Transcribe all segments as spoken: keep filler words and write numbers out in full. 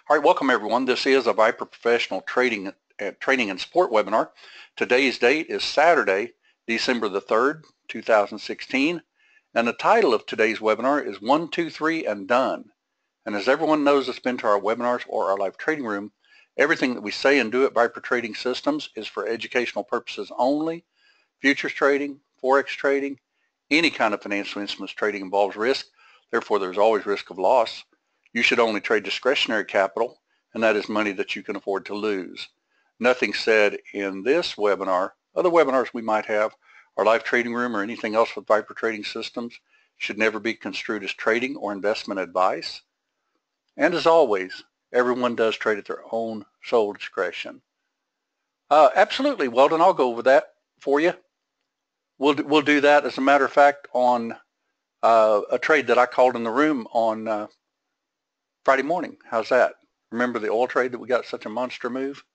All right, welcome everyone. This is a Viper Professional Trading, uh, Training and Support webinar. Today's date is Saturday, December the third, two thousand sixteen, and the title of today's webinar is one, two, three, and Done. And as everyone knows that's been to our webinars or our live trading room, everything that we say and do at Viper Trading Systems is for educational purposes only. Futures trading, Forex trading, any kind of financial instruments trading involves risk. Therefore, there's always risk of loss. You should only trade discretionary capital, and that is money that you can afford to lose. Nothing said in this webinar, other webinars we might have, our live trading room or anything else with Viper Trading Systems should never be construed as trading or investment advice. And as always, everyone does trade at their own sole discretion. Uh, absolutely, Weldon, I'll go over that for you. We'll, we'll do that, as a matter of fact, on uh, a trade that I called in the room on uh, Friday morning. How's that? Remember the oil trade that we got such a monster move?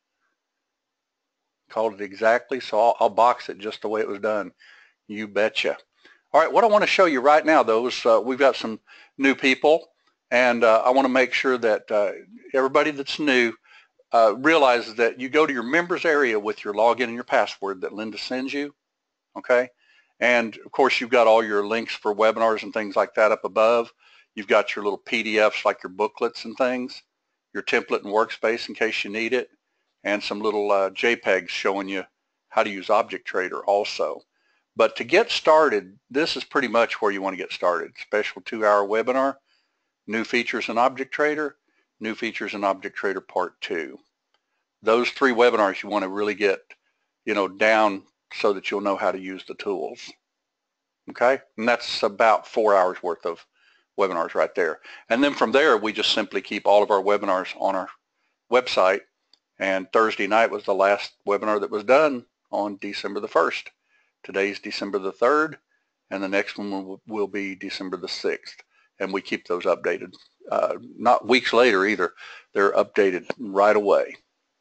Called it exactly, so I'll, I'll box it just the way it was done. You betcha. All right, what I want to show you right now, though, is uh, we've got some new people, and uh, I want to make sure that uh, everybody that's new uh, realizes that you go to your members area with your login and your password that Linda sends you, okay? And, of course, you've got all your links for webinars and things like that up above. You've got your little P D Fs like your booklets and things, your template and workspace in case you need it, and some little uh, JPEGs showing you how to use Object Trader also. But to get started, this is pretty much where you want to get started. Special two-hour webinar, new features in Object Trader, new features in Object Trader Part two. Those three webinars you want to really get, you know, down so that you'll know how to use the tools. Okay? And that's about four hours worth of webinars right there. And then from there, we just simply keep all of our webinars on our website. And Thursday night was the last webinar that was done on December the first. Today's December the third, and the next one will, will be December the sixth. And we keep those updated, uh, not weeks later either. They're updated right away.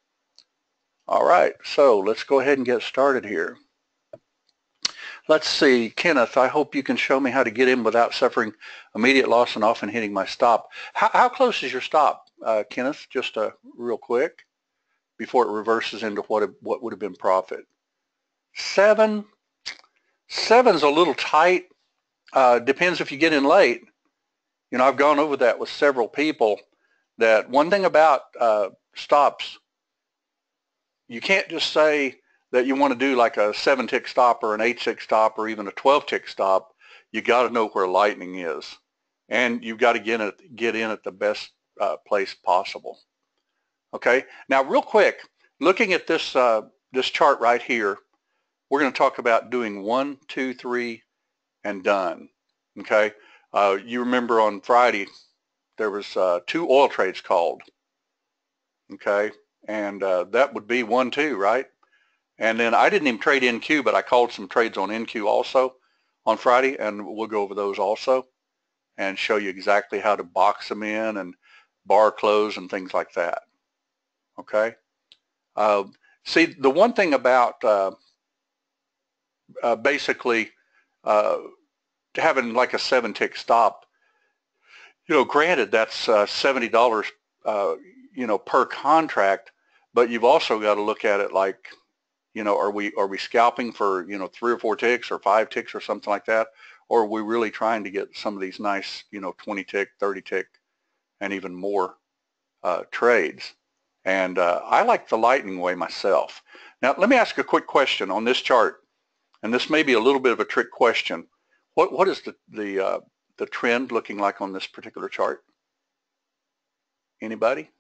All right, so let's go ahead and get started here. Let's see, Kenneth, I hope you can show me how to get in without suffering immediate loss and often hitting my stop. How, how close is your stop, uh, Kenneth? Just uh, real quick, before it reverses into what, what would have been profit. Seven. Seven's a little tight. Uh, depends if you get in late. You know, I've gone over that with several people, that one thing about uh, stops, you can't just say that you want to do like a seven tick stop or an eight tick stop or even a twelve tick stop. You got to know where lightning is, and you've got to get in at, get in at the best uh, place possible. Okay, now real quick, looking at this uh, this chart right here, we're going to talk about doing one, two, three, and done. Okay, uh, you remember on Friday there was uh, two oil trades called. Okay, and uh, that would be one, two, right? And then I didn't even trade N Q, but I called some trades on N Q also on Friday, and we'll go over those also and show you exactly how to box them in and bar close and things like that. Okay. Uh, see, the one thing about uh, uh, basically uh, having like a seven tick stop, you know, granted that's uh, seventy dollars, uh, you know, per contract, but you've also got to look at it like, you know, are we are we scalping for, you know, three or four ticks or five ticks or something like that? Or are we really trying to get some of these nice, you know, twenty tick, thirty tick, and even more uh, trades? And uh, I like the lightning way myself. Now, let me ask a quick question on this chart, and this may be a little bit of a trick question. What what is the the uh, the trend looking like on this particular chart? Anybody?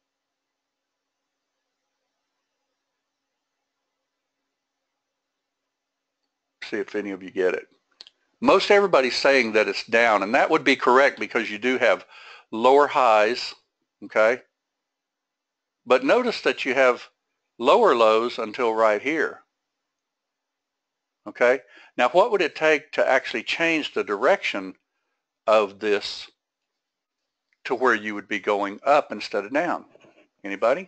See if any of you get it. Most everybody's saying that it's down, and that would be correct because you do have lower highs, okay? But notice that you have lower lows until right here, okay? Now, what would it take to actually change the direction of this to where you would be going up instead of down? Anybody?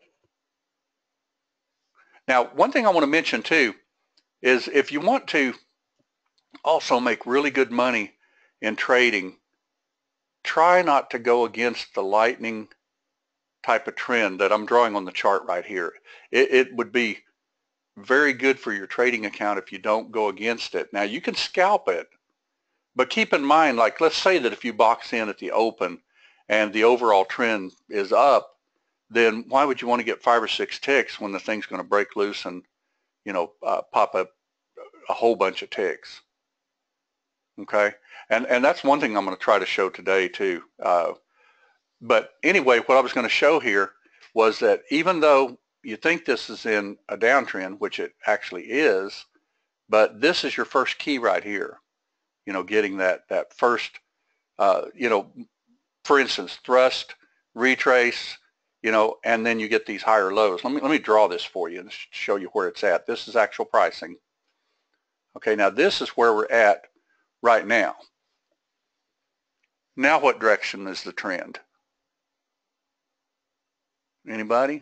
Now, one thing I want to mention too is if you want to also make really good money in trading, try not to go against the lightning type of trend that I'm drawing on the chart right here. It, it would be very good for your trading account if you don't go against it. Now you can scalp it, but keep in mind, like let's say that if you box in at the open and the overall trend is up, then why would you want to get five or six ticks when the thing's going to break loose and, you know, uh, pop up a whole bunch of ticks? Okay, and and that's one thing I'm going to try to show today too. Uh, but anyway, what I was going to show here was that even though you think this is in a downtrend, which it actually is, but this is your first key right here. You know, getting that that first, uh, you know, for instance, thrust, retrace, you know, and then you get these higher lows. Let me let me draw this for you and show you where it's at. This is actual pricing. Okay, now this is where we're at right now. Now what direction is the trend? Anybody?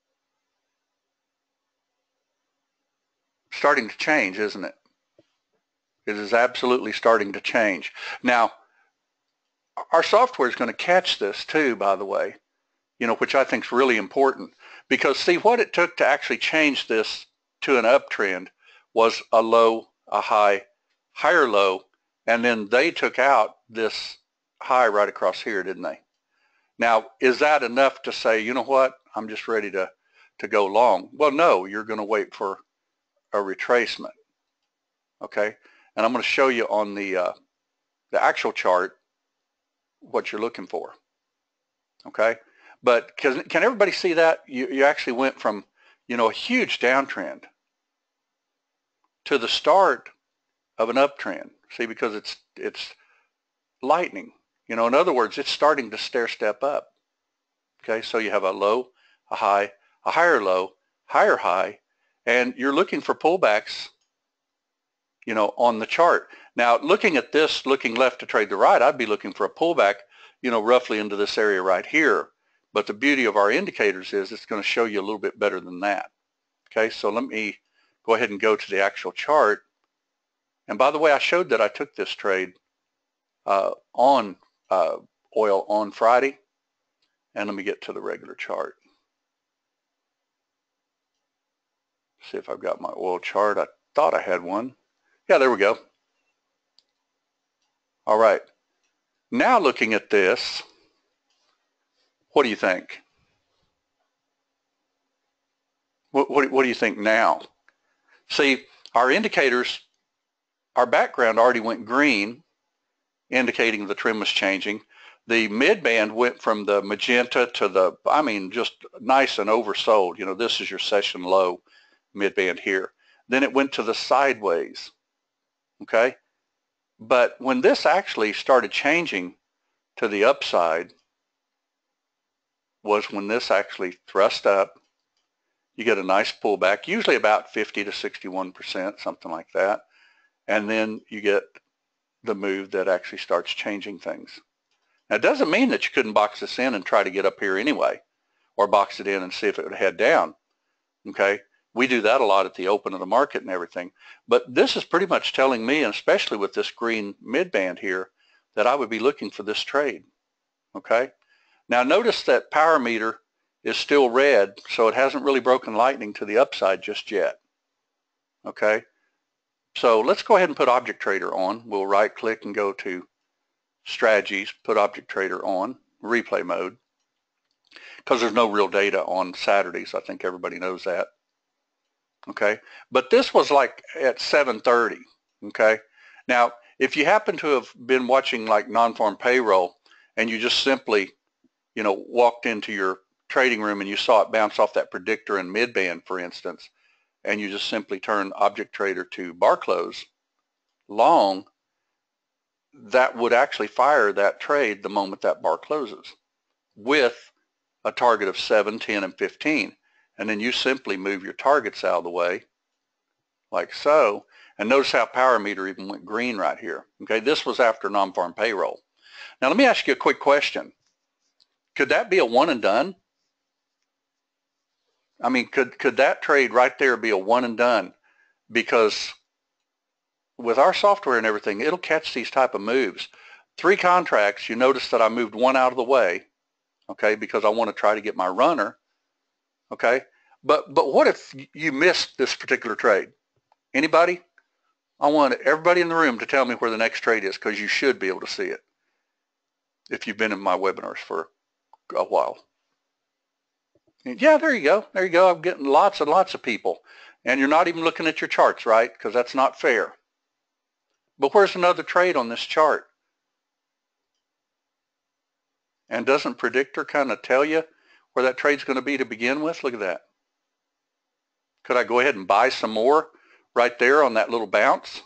Starting to change, isn't it? It is absolutely starting to change. Now, our software is going to catch this too, by the way, you know, which I think is really important, because see what it took to actually change this to an uptrend was a low, a high, higher low, and then they took out this high right across here, didn't they? Now, is that enough to say, you know what, I'm just ready to, to go long? Well, no, you're going to wait for a retracement, okay? And I'm going to show you on the, uh, the actual chart what you're looking for, okay? But can, can everybody see that? You, you actually went from, you know, a huge downtrend to the start of an uptrend. See, because it's, it's lightning. You know, in other words, it's starting to stair step up. Okay, so you have a low, a high, a higher low, higher high, and you're looking for pullbacks, you know, on the chart. Now, looking at this, looking left to trade the right, I'd be looking for a pullback, you know, roughly into this area right here. But the beauty of our indicators is it's going to show you a little bit better than that. Okay, so let me go ahead and go to the actual chart. And by the way, I showed that I took this trade uh, on uh, oil on Friday. And let me get to the regular chart. See if I've got my oil chart. I thought I had one. Yeah, there we go. All right. Now looking at this, what do you think? What, what, what do you think now? See, our indicators, our background already went green, indicating the trend was changing. The mid-band went from the magenta to the, I mean, just nice and oversold. You know, this is your session low mid-band here. Then it went to the sideways, okay? But when this actually started changing to the upside was when this actually thrust up. You get a nice pullback, usually about fifty to sixty-one percent, something like that. And then you get the move that actually starts changing things. Now, it doesn't mean that you couldn't box this in and try to get up here anyway, or box it in and see if it would head down, okay? We do that a lot at the open of the market and everything. But this is pretty much telling me, and especially with this green mid-band here, that I would be looking for this trade, okay? Now, notice that power meter is still red, so it hasn't really broken lightning to the upside just yet, okay? So let's go ahead and put Object Trader on. We'll right-click and go to Strategies, put Object Trader on, replay mode, because there's no real data on Saturdays. I think everybody knows that. Okay, but this was like at seven thirty. Okay, now if you happen to have been watching like non-farm payroll and you just simply, you know, walked into your trading room and you saw it bounce off that predictor in mid-band, for instance, and you just simply turn Object Trader to bar close long, that would actually fire that trade the moment that bar closes with a target of seven, ten, and fifteen. And then you simply move your targets out of the way like so. And notice how power meter even went green right here. Okay, this was after non-farm payroll. Now let me ask you a quick question. Could that be a one and done? I mean, could, could that trade right there be a one and done? Because with our software and everything, it'll catch these type of moves. Three contracts, you notice that I moved one out of the way, okay, because I want to try to get my runner, okay? But, but what if you missed this particular trade? Anybody? I want everybody in the room to tell me where the next trade is, because you should be able to see it if you've been in my webinars for a while. Yeah, there you go. There you go. I'm getting lots and lots of people. And you're not even looking at your charts, right? Because that's not fair. But where's another trade on this chart? And doesn't Predictor kind of tell you where that trade's going to be to begin with? Look at that. Could I go ahead and buy some more right there on that little bounce?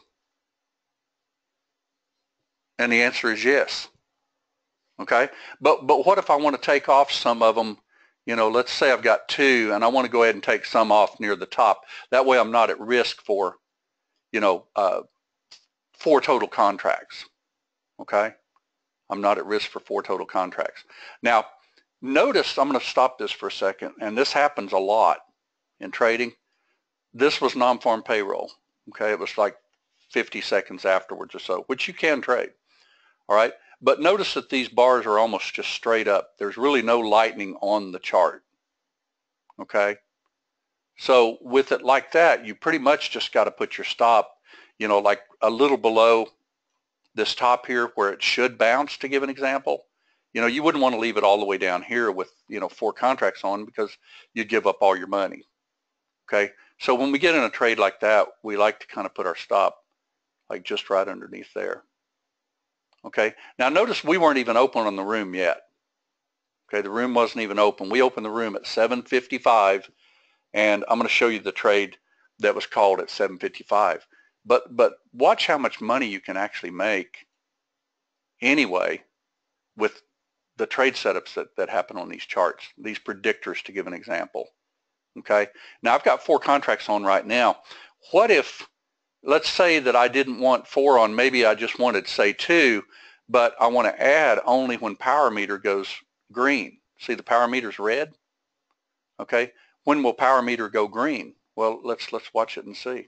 And the answer is yes. Okay. But, but what if I want to take off some of them? You know, let's say I've got two and I want to go ahead and take some off near the top. That way I'm not at risk for, you know, uh, four total contracts. Okay. I'm not at risk for four total contracts. Now, notice, I'm going to stop this for a second, and this happens a lot in trading. This was non-farm payroll. Okay. It was like fifty seconds afterwards or so, which you can trade. All right. But notice that these bars are almost just straight up. There's really no lightning on the chart. Okay. So with it like that, you pretty much just got to put your stop, you know, like a little below this top here where it should bounce, to give an example. You know, you wouldn't want to leave it all the way down here with, you know, four contracts on, because you'd give up all your money. Okay. So when we get in a trade like that, we like to kind of put our stop like just right underneath there. Okay, now notice we weren't even open on the room yet. Okay, the room wasn't even open. We opened the room at seven fifty-five, and I'm going to show you the trade that was called at seven fifty-five. But, but watch how much money you can actually make anyway with the trade setups that, that happen on these charts, these predictors, to give an example. Okay, now I've got four contracts on right now. What if, let's say that I didn't want four on, maybe I just wanted, say, two, but I want to add only when power meter goes green. See, the power meter's red. Okay, when will power meter go green? Well, let's let's watch it and see.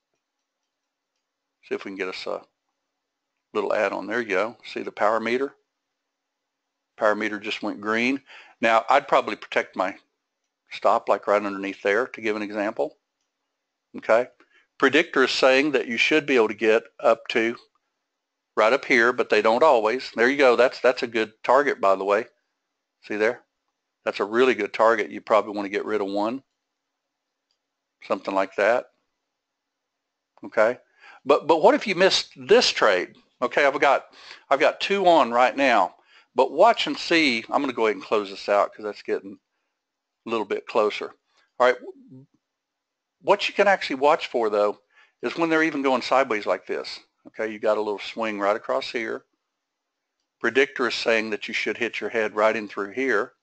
See if we can get us a little add on. There you go. See the power meter? Power meter just went green. Now, I'd probably protect my stop like right underneath there, to give an example. Okay. Predictor is saying that you should be able to get up to right up here, but they don't always. There you go. That's that's a good target, by the way. See there? That's a really good target. You probably want to get rid of one, something like that. Okay. But but what if you missed this trade? Okay, I've got I've got two on right now. But watch and see. I'm going to go ahead and close this out because that's getting a little bit closer. All right. What you can actually watch for, though, is when they're even going sideways like this. Okay, you got a little swing right across here. Predictor is saying that you should hit your head right in through here.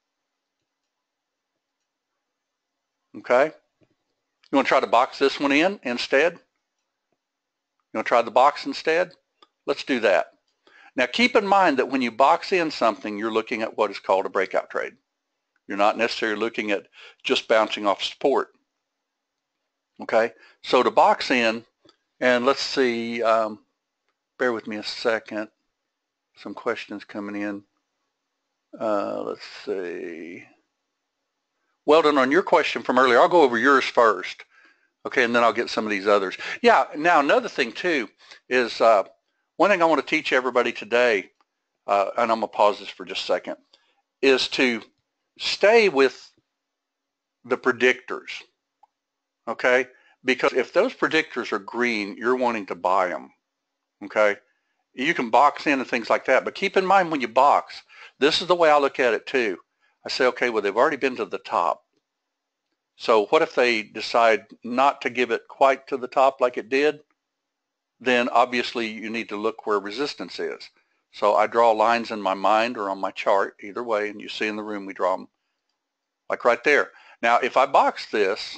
Okay. You want to try to box this one in instead? You want to try the box instead? Let's do that. Now keep in mind that when you box in something, you're looking at what is called a breakout trade. You're not necessarily looking at just bouncing off support. Okay, so to box in, and let's see, um, bear with me a second, some questions coming in. Uh, let's see. Weldon, on your question from earlier, I'll go over yours first, okay, and then I'll get some of these others. Yeah, now another thing too is uh, one thing I want to teach everybody today, uh, and I'm going to pause this for just a second, is to stay with the predictors. Okay, because if those predictors are green, you're wanting to buy them. Okay, you can box in and things like that, but keep in mind when you box, this is the way I look at it too. I say, okay, well, they've already been to the top. So what if they decide not to give it quite to the top like it did? Then obviously you need to look where resistance is. So I draw lines in my mind or on my chart, either way, and you see in the room we draw them like right there. Now, if I box this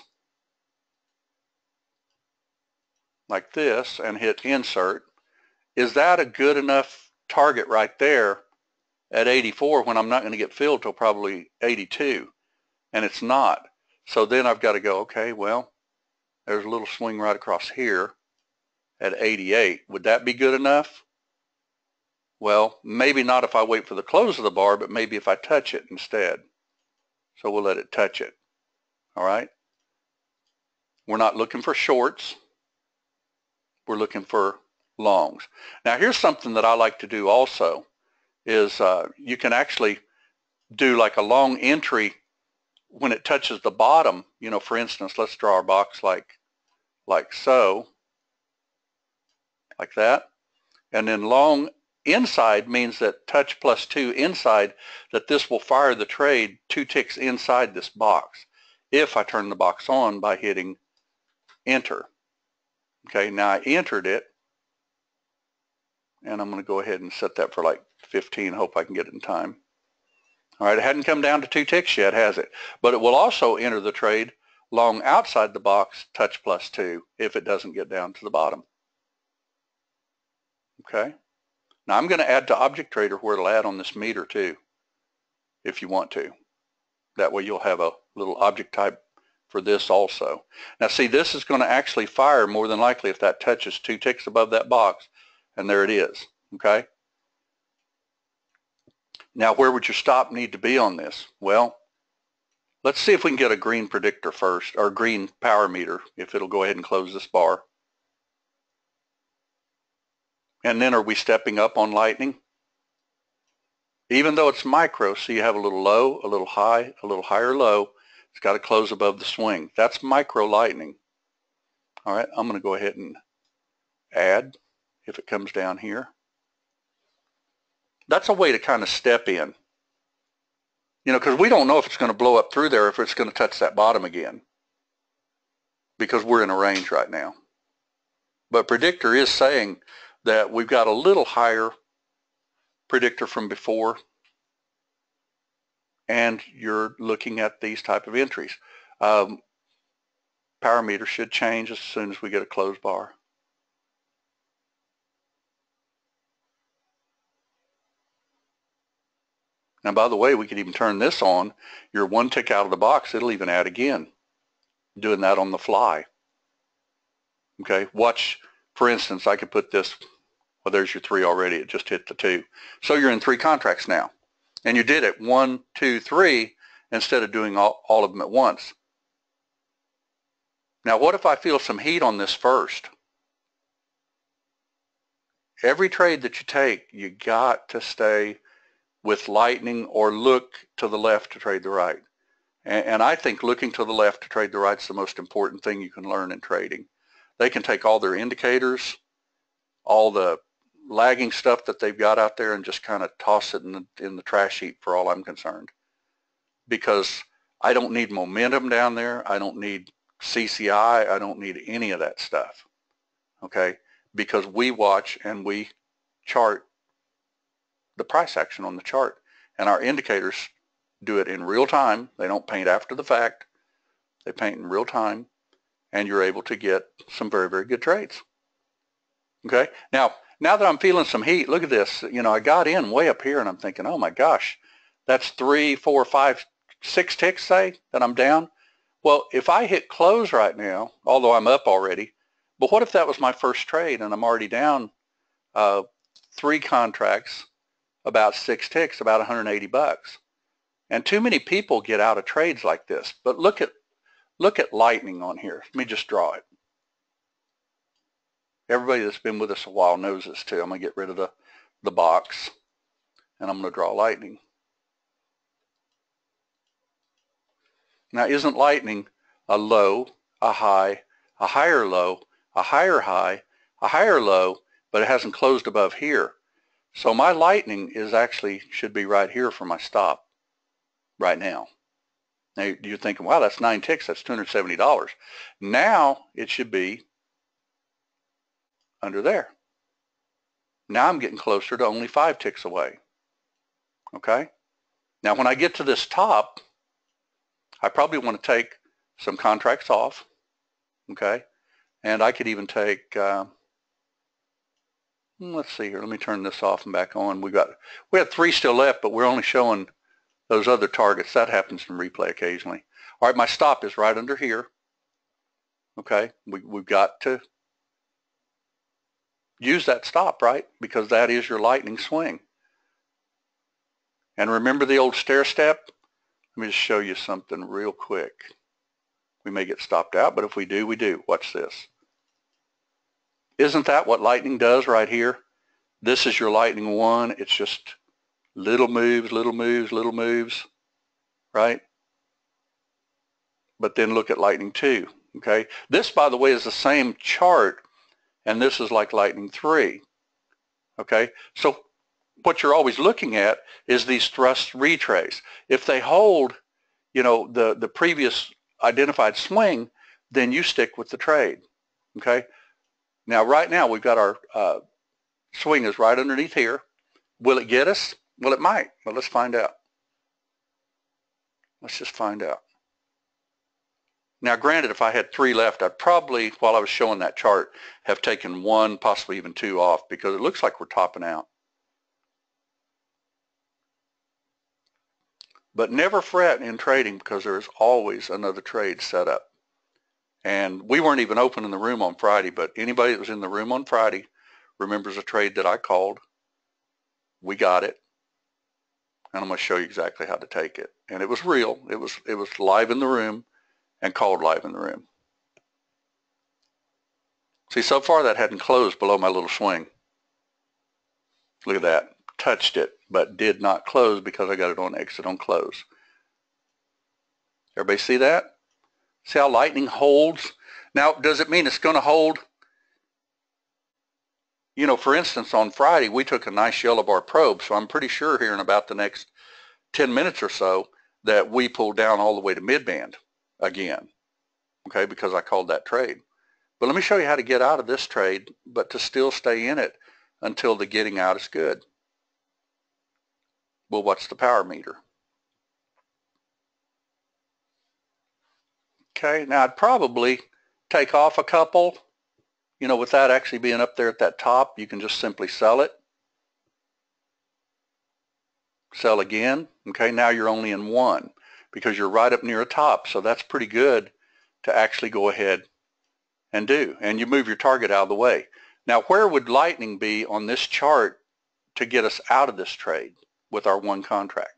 like this and hit insert, is that a good enough target right there at eighty-four when I'm not going to get filled till probably eighty-two? And it's not. So then I've got to go, okay, well, there's a little swing right across here at eighty-eight. Would that be good enough? Well, maybe not if I wait for the close of the bar, but maybe if I touch it instead. So we'll let it touch it. All right. We're not looking for shorts. We're looking for longs. Now here's something that I like to do also is uh, you can actually do like a long entry when it touches the bottom. You know, for instance, let's draw our box like, like so, like that. And then long inside means that touch plus two inside, that this will fire the trade two ticks inside this box if I turn the box on by hitting enter. Okay, now I entered it, and I'm going to go ahead and set that for like fifteen, hope I can get it in time. All right, it hadn't come down to two ticks yet, has it? But it will also enter the trade long outside the box, touch plus two, if it doesn't get down to the bottom. Okay, now I'm going to add to Object Trader where it'll add on this meter too, if you want to. That way you'll have a little object type for this also. Now see, this is going to actually fire more than likely if that touches two ticks above that box, and there it is. Okay. Now where would your stop need to be on this? Well, let's see if we can get a green predictor first, or green power meter, if it'll go ahead and close this bar. And then are we stepping up on lightning? Even though it's micro, so you have a little low, a little high, a little higher low, it's got to close above the swing. That's micro lightning. All right, I'm going to go ahead and add if it comes down here. That's a way to kind of step in. You know, because we don't know if it's going to blow up through there, if it's going to touch that bottom again, because we're in a range right now. But predictor is saying that we've got a little higher predictor from before, and you're looking at these type of entries. Um, power meter should change as soon as we get a closed bar. Now, by the way, we could even turn this on. You're one tick out of the box, it'll even add again, doing that on the fly. Okay, watch, for instance, I could put this, well, there's your three already, it just hit the two. So you're in three contracts now. And you did it one, two, three, instead of doing all, all of them at once. Now, what if I feel some heat on this first? Every trade that you take, you got to stay with lightning or look to the left to trade the right. And, and I think looking to the left to trade the right is the most important thing you can learn in trading. They can take all their indicators, all the lagging stuff that they've got out there, and just kind of toss it in the, in the trash heap for all I'm concerned. Because I don't need momentum down there. I don't need C C I. I don't need any of that stuff. Okay? Because we watch and we chart the price action on the chart, and our indicators do it in real time. They don't paint after the fact. They paint in real time, and you're able to get some very, very good trades. Okay? Now, now that I'm feeling some heat, look at this. You know, I got in way up here, and I'm thinking, oh my gosh, that's three, four, five, six ticks, say, that I'm down. Well, if I hit close right now, although I'm up already, but what if that was my first trade and I'm already down uh, three contracts, about six ticks, about one hundred eighty bucks. And too many people get out of trades like this. But look at look at lightning on here. Let me just draw it. Everybody that's been with us a while knows this too. I'm going to get rid of the, the box, and I'm going to draw lightning. Now, isn't lightning a low, a high, a higher low, a higher high, a higher low, but it hasn't closed above here? So my lightning is actually, should be right here for my stop right now. Now you're thinking, wow, that's nine ticks, that's two hundred seventy dollars. Now it should be under there. Now I'm getting closer to only five ticks away. Okay? Now when I get to this top, I probably want to take some contracts off. Okay? And I could even take, uh, let's see here, let me turn this off and back on. We got, we have three still left, but we're only showing those other targets. That happens in replay occasionally. All right, my stop is right under here. Okay, we, we've got to, use that stop, right? Because that is your lightning swing. And remember the old stair step? Let me just show you something real quick. We may get stopped out, but if we do, we do. Watch this. Isn't that what lightning does right here? This is your lightning one. It's just little moves, little moves, little moves, right? But then look at lightning two, okay? This, by the way, is the same chart, and this is like lightning three, okay? So what you're always looking at is these thrust retrace. If they hold, you know, the, the previous identified swing, then you stick with the trade, okay? Now, right now, we've got our uh, swing is right underneath here. Will it get us? Well, it might, but let's find out. Let's just find out. Now, granted, if I had three left, I'd probably, while I was showing that chart, have taken one, possibly even two off, because it looks like we're topping out. But never fret in trading, because there is always another trade set up. And we weren't even open in the room on Friday, but anybody that was in the room on Friday remembers a trade that I called. We got it. And I'm going to show you exactly how to take it. And it was real. It was, it was live in the room and called live in the room. See, so far that hadn't closed below my little swing. Look at that. Touched it, but did not close because I got it on exit on close. Everybody see that? See how lightning holds? Now, does it mean it's going to hold? You know, for instance, on Friday, we took a nice yellow bar probe, so I'm pretty sure here in about the next ten minutes or so that we pulled down all the way to mid-band again, okay, because I called that trade. But let me show you how to get out of this trade, but to still stay in it until the getting out is good. Well, what's the power meter? Okay, now I'd probably take off a couple, you know, without actually being up there at that top. You can just simply sell it. Sell again. Okay, now you're only in one because you're right up near a top, so that's pretty good to actually go ahead and do. And you move your target out of the way. Now, where would lightning be on this chart to get us out of this trade with our one contract?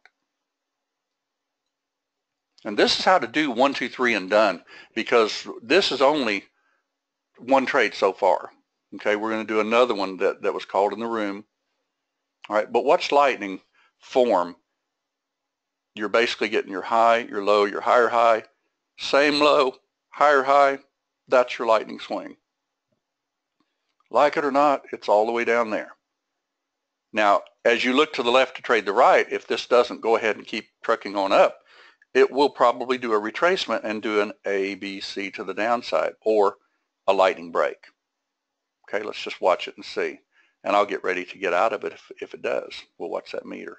And this is how to do one, two, three, and done, because this is only one trade so far. Okay, we're going to do another one that, that was called in the room. All right, but watch lightning form. You're basically getting your high, your low, your higher high, same low, higher high. That's your lightning swing. Like it or not, it's all the way down there. Now, as you look to the left to trade the right, if this doesn't go ahead and keep trucking on up, it will probably do a retracement and do an A, B, C to the downside, or a lightning break. Okay, let's just watch it and see. And I'll get ready to get out of it if, if it does. We'll watch that meter.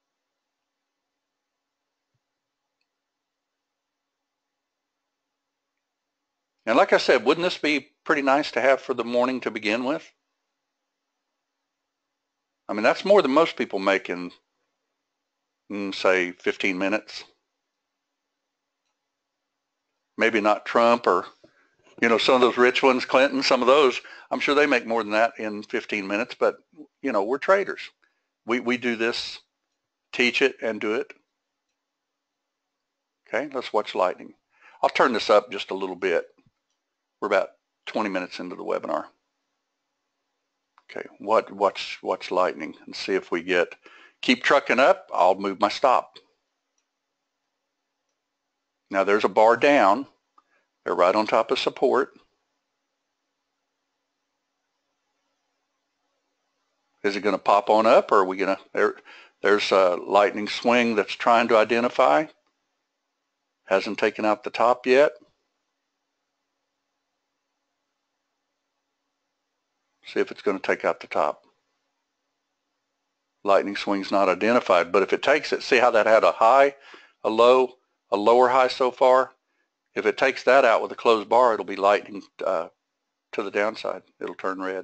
And like I said, wouldn't this be pretty nice to have for the morning to begin with? I mean, that's more than most people make in, mm, say, fifteen minutes. Maybe not Trump or, you know, some of those rich ones, Clinton, some of those, I'm sure they make more than that in fifteen minutes, but, you know, we're traders. We, we do this, teach it, and do it. Okay, let's watch lightning. I'll turn this up just a little bit. We're about twenty minutes into the webinar. Okay, what, watch, watch lightning and see if we get, keep trucking up, I'll move my stop. Now there's a bar down. They're right on top of support. Is it going to pop on up, or are we going to, there, there's a lightning swing that's trying to identify. Hasn't taken out the top yet. See if it's going to take out the top. Lightning swing's not identified, but if it takes it, see how that had a high, a low, a lower high so far? If it takes that out with a closed bar, it'll be lightning uh, to the downside. It'll turn red.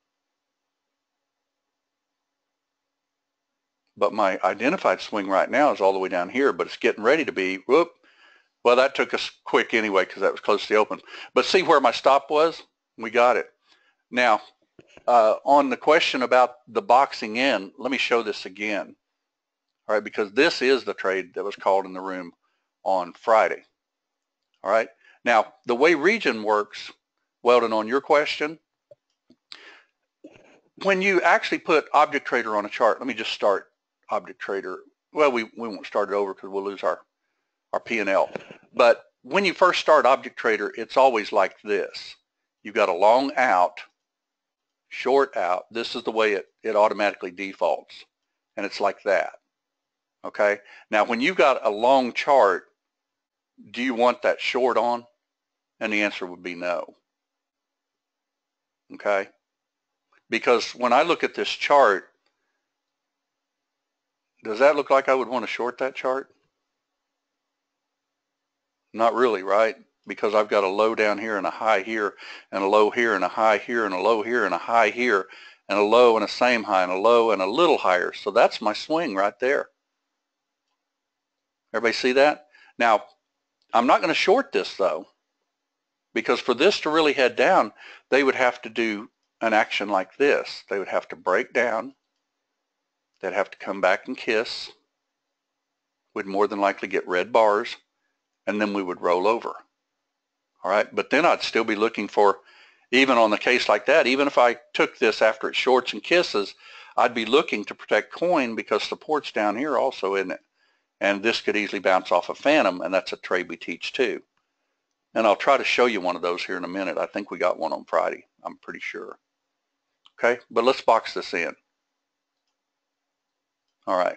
But my identified swing right now is all the way down here, but it's getting ready to be, whoop. Well, that took us quick anyway because that was close to the open. But see where my stop was? We got it. Now, uh, on the question about the boxing in, let me show this again. All right, because this is the trade that was called in the room on Friday. All right, now the way region works, Weldon, on your question, when you actually put Object Trader on a chart, let me just start Object Trader. Well, we, we won't start it over because we'll lose our, our P and L. But when you first start Object Trader, it's always like this. You've got a long out, short out. This is the way it, it automatically defaults. And it's like that. Okay. Now, when you've got a long chart, do you want that short on? And the answer would be no. Okay. Because when I look at this chart, does that look like I would want to short that chart? Not really, right? Because I've got a low down here and a high here and a low here and a high here and a low here and a high here and a low and a same high and a low and a little higher. So that's my swing right there. Everybody see that? Now, I'm not going to short this though, because for this to really head down, they would have to do an action like this. They would have to break down. They'd have to come back and kiss. We'd more than likely get red bars, and then we would roll over. All right, but then I'd still be looking for, even on the case like that, even if I took this after it shorts and kisses, I'd be looking to protect coin because support's down here also, isn't it? And this could easily bounce off a phantom, and that's a trade we teach too. And I'll try to show you one of those here in a minute. I think we got one on Friday. I'm pretty sure. Okay, but let's box this in. All right.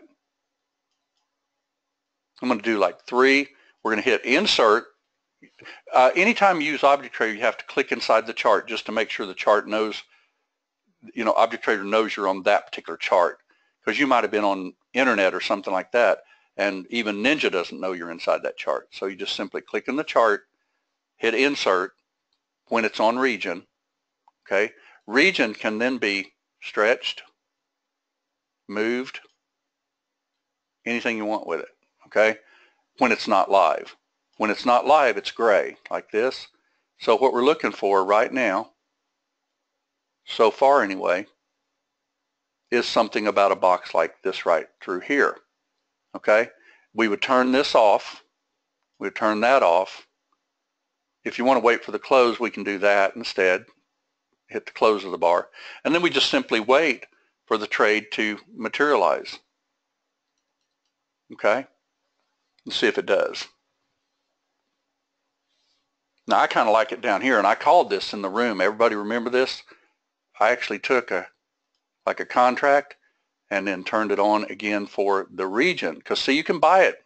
I'm going to do like three. We're going to hit insert. Uh, anytime you use Object Trader, you have to click inside the chart just to make sure the chart knows, you know, Object Trader knows you're on that particular chart, because you might have been on internet or something like that, and even Ninja doesn't know you're inside that chart. So you just simply click in the chart, hit insert when it's on region. Okay, region can then be stretched, moved, anything you want with it. Okay, when it's not live. When it's not live, it's gray like this. So what we're looking for right now, so far anyway, is something about a box like this right through here. Okay, we would turn this off. We would turn that off. If you want to wait for the close, we can do that instead. Hit the close of the bar. And then we just simply wait for the trade to materialize. Okay, let's see if it does. Now I kind of like it down here, and I called this in the room. Everybody remember this? I actually took a like a contract and then turned it on again for the region, because see, you can buy it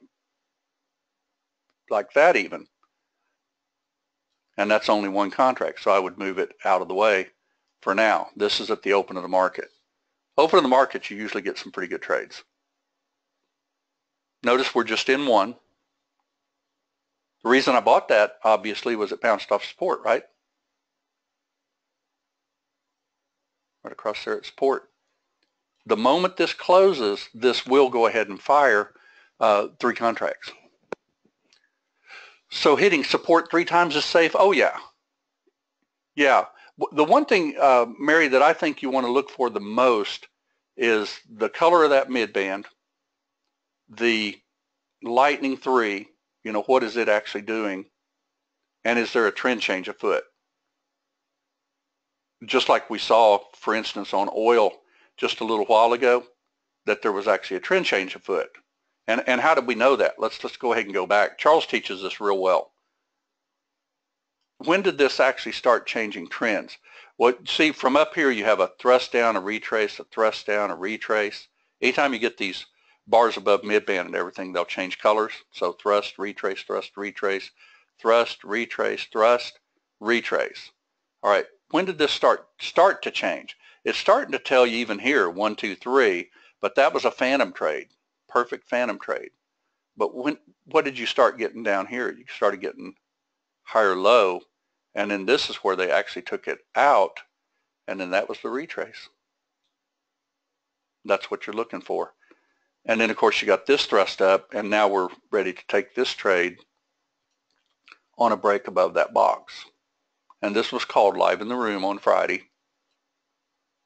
like that even, and that's only one contract, so I would move it out of the way for now. This is at the open of the market. Open of the market, you usually get some pretty good trades. Notice we're just in one. The reason I bought that, obviously, was it bounced off support, right? Right across there at support. The moment this closes, this will go ahead and fire uh, three contracts. So hitting support three times is safe? Oh, yeah. Yeah. The one thing, uh, Mary, that I think you want to look for the most is the color of that midband, the lightning three, you know, what is it actually doing? And is there a trend change afoot? Just like we saw, for instance, on oil just a little while ago, that there was actually a trend change afoot. And, and how did we know that? Let's, let's go ahead and go back. Charles teaches this real well. When did this actually start changing trends? Well, see, from up here, you have a thrust down, a retrace, a thrust down, a retrace. Anytime you get these bars above midband and everything, they'll change colors. So thrust, retrace, thrust, retrace, thrust, retrace, thrust, retrace. All right, when did this start start to change? It's starting to tell you even here, one, two, three, but that was a phantom trade, perfect phantom trade. But when, what did you start getting down here? You started getting higher low, and then this is where they actually took it out, and then that was the retrace. That's what you're looking for. And then, of course, you got this thrust up, and now we're ready to take this trade on a break above that box. And this was called live in the room on Friday.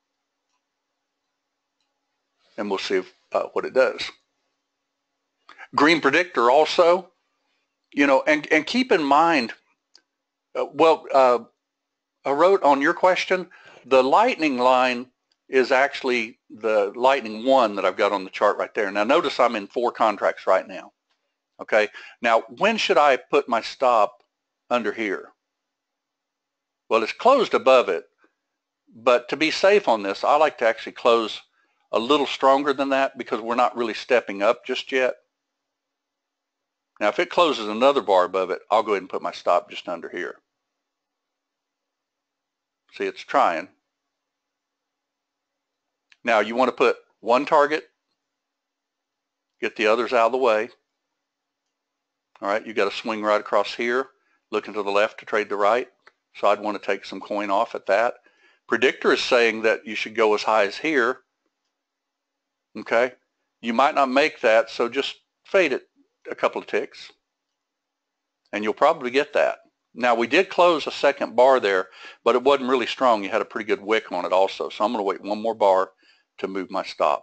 and we'll see if, uh, what it does. Green predictor also, you know, and, and keep in mind, uh, well, uh, I wrote on your question, the lightning line is actually the lightning one that I've got on the chart right there. Now notice I'm in four contracts right now. Okay, now when should I put my stop under here? Well, it's closed above it, but to be safe on this, I like to actually close a little stronger than that because we're not really stepping up just yet. Now if it closes another bar above it, I'll go ahead and put my stop just under here. See, it's trying. Now you want to put one target, get the others out of the way. All right, you got to swing right across here, looking to the left to trade the right. So I'd want to take some coin off at that. Predictor is saying that you should go as high as here. Okay, you might not make that, so just fade it a couple of ticks, and you'll probably get that. Now we did close a second bar there, but it wasn't really strong. You had a pretty good wick on it also. So I'm going to wait one more bar to move my stop,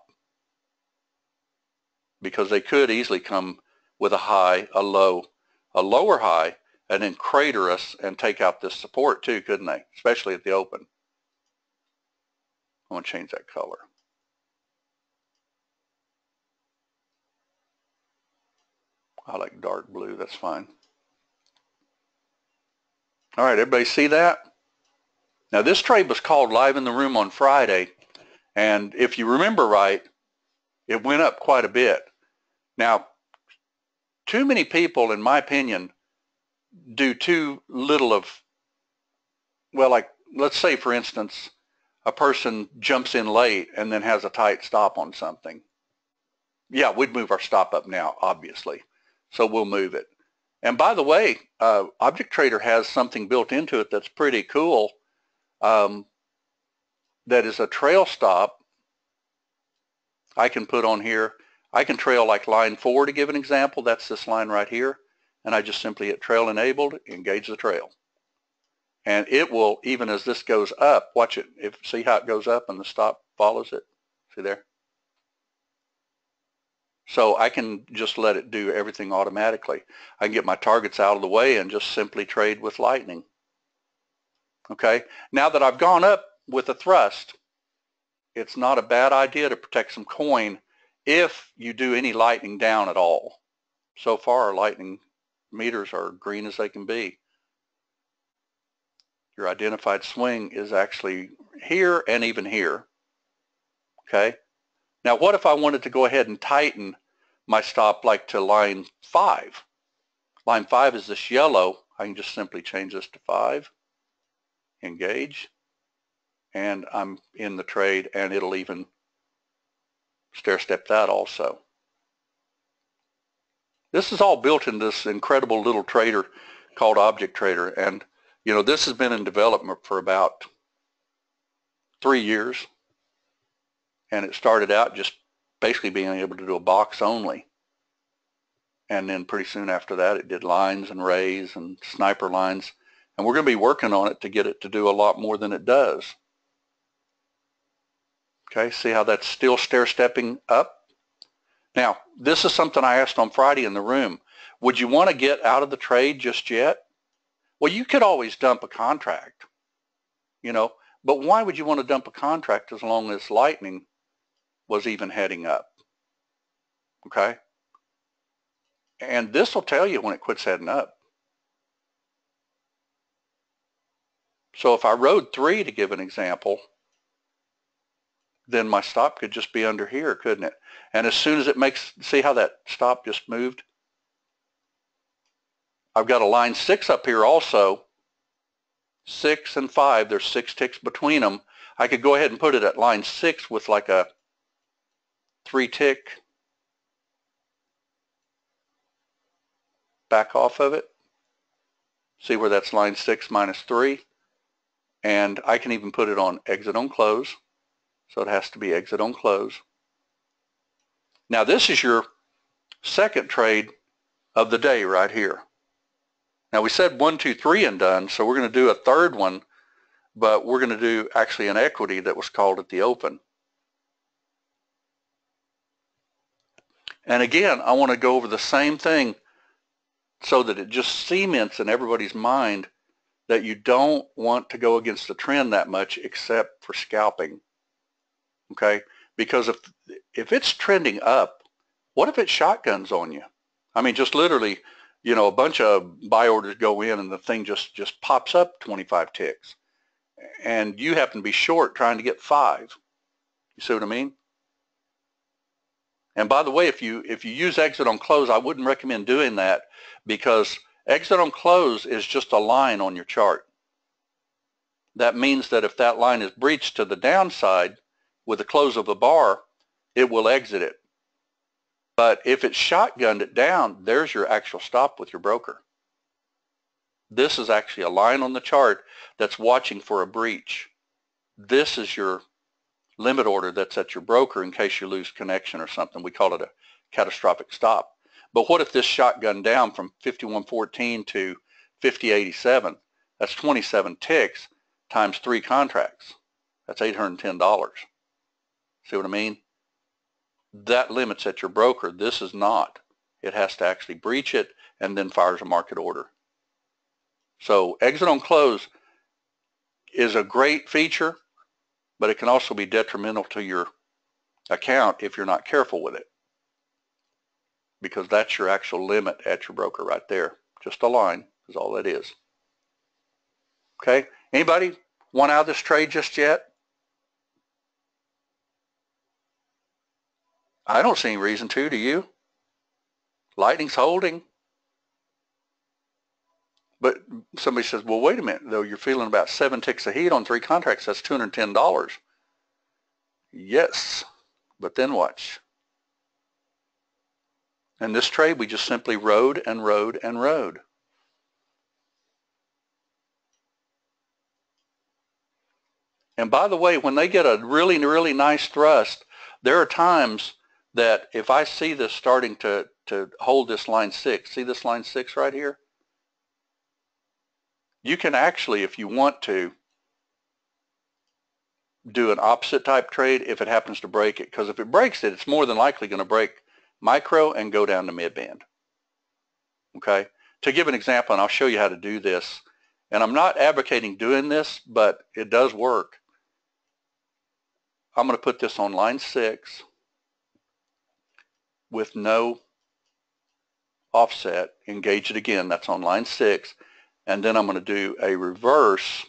because they could easily come with a high, a low, a lower high, and then crater us and take out this support too, couldn't they? Especially at the open. I'm going to change that color. I like dark blue, that's fine. All right, everybody see that? Now this trade was called live in the room on Friday, and if you remember right, it went up quite a bit. Now, too many people, in my opinion, do too little of, well, like, let's say, for instance, a person jumps in late and then has a tight stop on something. Yeah, we'd move our stop up now, obviously. So we'll move it. And by the way, uh, Object Trader has something built into it that's pretty cool. Um, that is a trail stop. I can put on here. I can trail like line four to give an example. That's this line right here. And I just simply hit trail enabled, engage the trail. And it will, even as this goes up, watch it. If see how it goes up and the stop follows it. See there? So I can just let it do everything automatically. I can get my targets out of the way and just simply trade with lightning. Okay, now that I've gone up with a thrust, it's not a bad idea to protect some coin if you do any lightning down at all. So far, our lightning meters are green as they can be. Your identified swing is actually here and even here. Okay. Now, what if I wanted to go ahead and tighten my stop like to line five? Line five is this yellow. I can just simply change this to five, engage, and I'm in the trade, and it'll even stair step that also. This is all built in this incredible little trader called Object Trader, and you know, this has been in development for about three years. And it started out just basically being able to do a box only. And then pretty soon after that, it did lines and rays and sniper lines. And we're going to be working on it to get it to do a lot more than it does. Okay, see how that's still stair-stepping up? Now, this is something I asked on Friday in the room. Would you want to get out of the trade just yet? Well, you could always dump a contract, you know, but why would you want to dump a contract as long as lightning was even heading up? Okay? And this will tell you when it quits heading up. So if I rode three to give an example, then my stop could just be under here, couldn't it? And as soon as it makes, see how that stop just moved? I've got a line six up here also. Six and five, there's six ticks between them. I could go ahead and put it at line six with like a three tick back off of it. See where that's line six minus three. And I can even put it on exit on close. So it has to be exit on close. Now this is your second trade of the day right here. Now we said one, two, three and done, so we're going to do a third one, but we're going to do actually an equity that was called at the open. And again, I want to go over the same thing so that it just cements in everybody's mind that you don't want to go against the trend that much except for scalping, okay? Because if, if it's trending up, what if it shotguns on you? I mean, just literally, you know, a bunch of buy orders go in and the thing just, just pops up twenty-five ticks. And you happen to be short trying to get five. You see what I mean? And by the way, if you if you use exit on close, I wouldn't recommend doing that because exit on close is just a line on your chart. That means that if that line is breached to the downside with the close of the bar, it will exit it. But if it's shotgunned it down, there's your actual stop with your broker. This is actually a line on the chart that's watching for a breach. This is your limit order that's at your broker in case you lose connection or something. We call it a catastrophic stop. But what if this shotgun down from fifty-one fourteen to fifty eighty-seven? That's twenty-seven ticks times three contracts. That's eight hundred ten dollars. See what I mean? That limits at your broker. This is not. It has to actually breach it and then fires a market order. So exit on close is a great feature, but it can also be detrimental to your account if you're not careful with it, because that's your actual limit at your broker right there. Just a line is all that is. Okay, anybody want out of this trade just yet? I don't see any reason to, do you? Lightning's holding. But somebody says, well, wait a minute, though, you're feeling about seven ticks of heat on three contracts. That's two hundred ten dollars. Yes, but then watch. In this trade, we just simply rode and rode and rode. And by the way, when they get a really, really nice thrust, there are times that if I see this starting to, to hold this line six, see this line six right here? You can actually, if you want to, do an opposite type trade if it happens to break it. Because if it breaks it, it's more than likely going to break micro and go down to mid-band. Okay? To give an example, and I'll show you how to do this, and I'm not advocating doing this, but it does work. I'm going to put this on line six with no offset. Engage it again. That's on line six. And then I'm going to do a reverse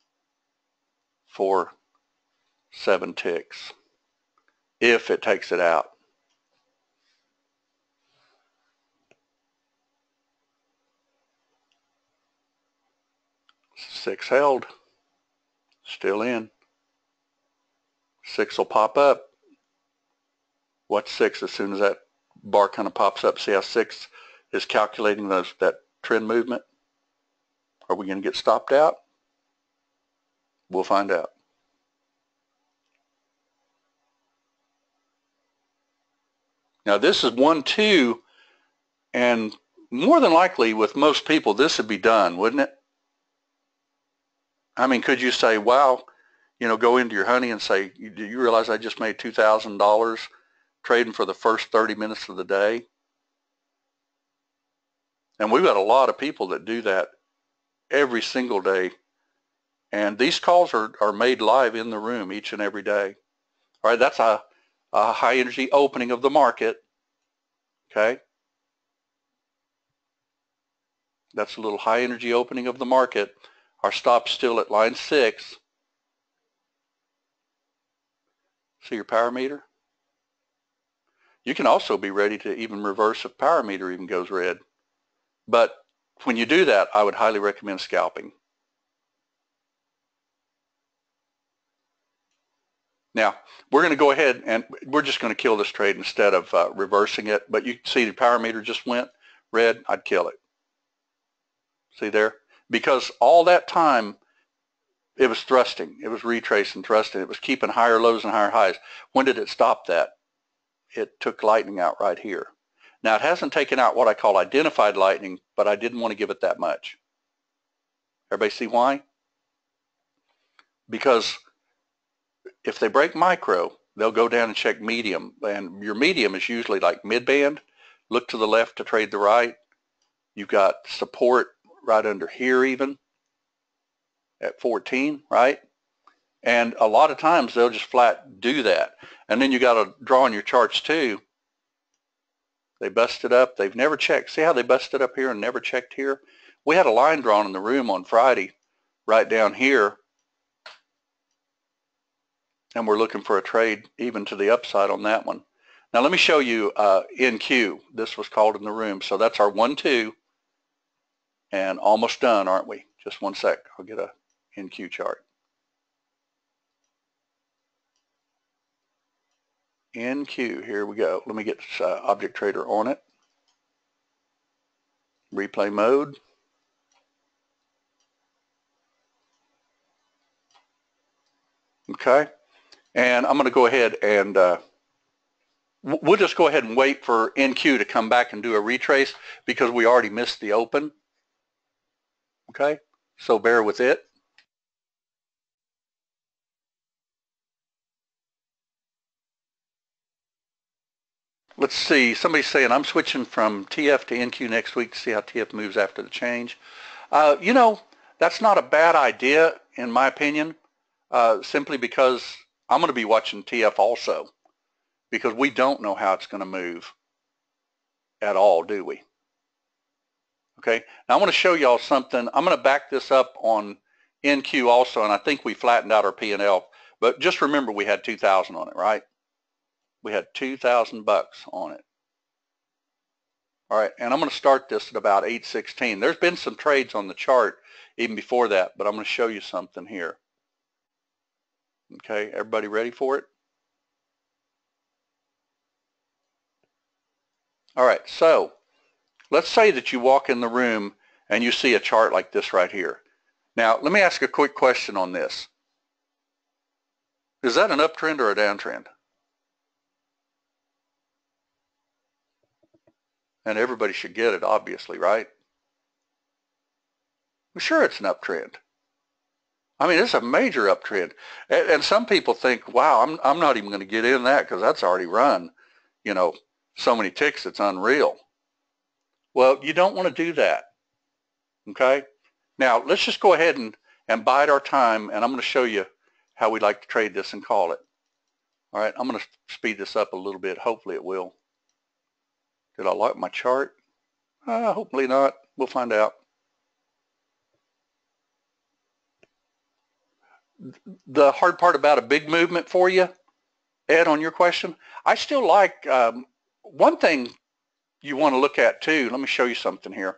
for seven ticks if it takes it out. Six held, still in. Six will pop up. Watch six as soon as that bar kind of pops up. See how six is calculating those that trend movement? Are we going to get stopped out? We'll find out. Now this is one, two, and more than likely with most people this would be done, wouldn't it? I mean, could you say, wow, you know, go into your honey and say, do you realize I just made two thousand dollars trading for the first thirty minutes of the day? And we've got a lot of people that do that every single day. And these calls are, are made live in the room each and every day. All right, that's a, a high energy opening of the market. Okay. That's a little high energy opening of the market. Our stop's still at line six. See your power meter? You can also be ready to even reverse if power meter even goes red. But when you do that, I would highly recommend scalping. Now, we're going to go ahead and we're just going to kill this trade instead of uh, reversing it. But you can see the power meter just went red. I'd kill it. See there? Because all that time, it was thrusting. It was retracing, thrusting. It was keeping higher lows and higher highs. When did it stop that? It took lightning out right here. Now, it hasn't taken out what I call identified lightning, but I didn't want to give it that much. Everybody see why? Because if they break micro, they'll go down and check medium, and your medium is usually like mid-band. Look to the left to trade the right. You've got support right under here even at fourteen, right? And a lot of times they'll just flat do that. And then you got to draw on your charts too. They busted up. They've never checked. See how they busted up here and never checked here? We had a line drawn in the room on Friday right down here, and we're looking for a trade even to the upside on that one. Now let me show you uh, N Q. This was called in the room. So that's our one two, and almost done, aren't we? Just one sec. I'll get a N Q chart. N Q, here we go. Let me get uh, Object Trader on it. Replay mode. Okay, and I'm going to go ahead and uh, we'll just go ahead and wait for N Q to come back and do a retrace because we already missed the open. Okay, so bear with it. Let's see, somebody's saying I'm switching from T F to N Q next week to see how T F moves after the change. Uh, you know, that's not a bad idea in my opinion, uh, simply because I'm going to be watching T F also because we don't know how it's going to move at all, do we? Okay, now I want to show y'all something. I'm going to back this up on N Q also, and I think we flattened out our P and L, but just remember we had two thousand on it, right? We had two thousand bucks on it. All right, and I'm going to start this at about eight sixteen. There's been some trades on the chart even before that, but I'm going to show you something here. Okay, everybody ready for it? All right, so let's say that you walk in the room and you see a chart like this right here. Now, let me ask a quick question on this. Is that an uptrend or a downtrend? And everybody should get it, obviously, right? Well, sure, it's an uptrend. I mean, it's a major uptrend. And, and some people think, wow, I'm, I'm not even going to get in that because that's already run, you know, so many ticks, it's unreal. Well, you don't want to do that, okay? Now, let's just go ahead and, and bide our time, and I'm going to show you how we like to trade this and call it. All right, I'm going to speed this up a little bit. Hopefully it will. Did I lock my chart? Uh, hopefully not. We'll find out. The hard part about a big movement for you, Ed, on your question, I still like um, one thing you want to look at too. Let me show you something here.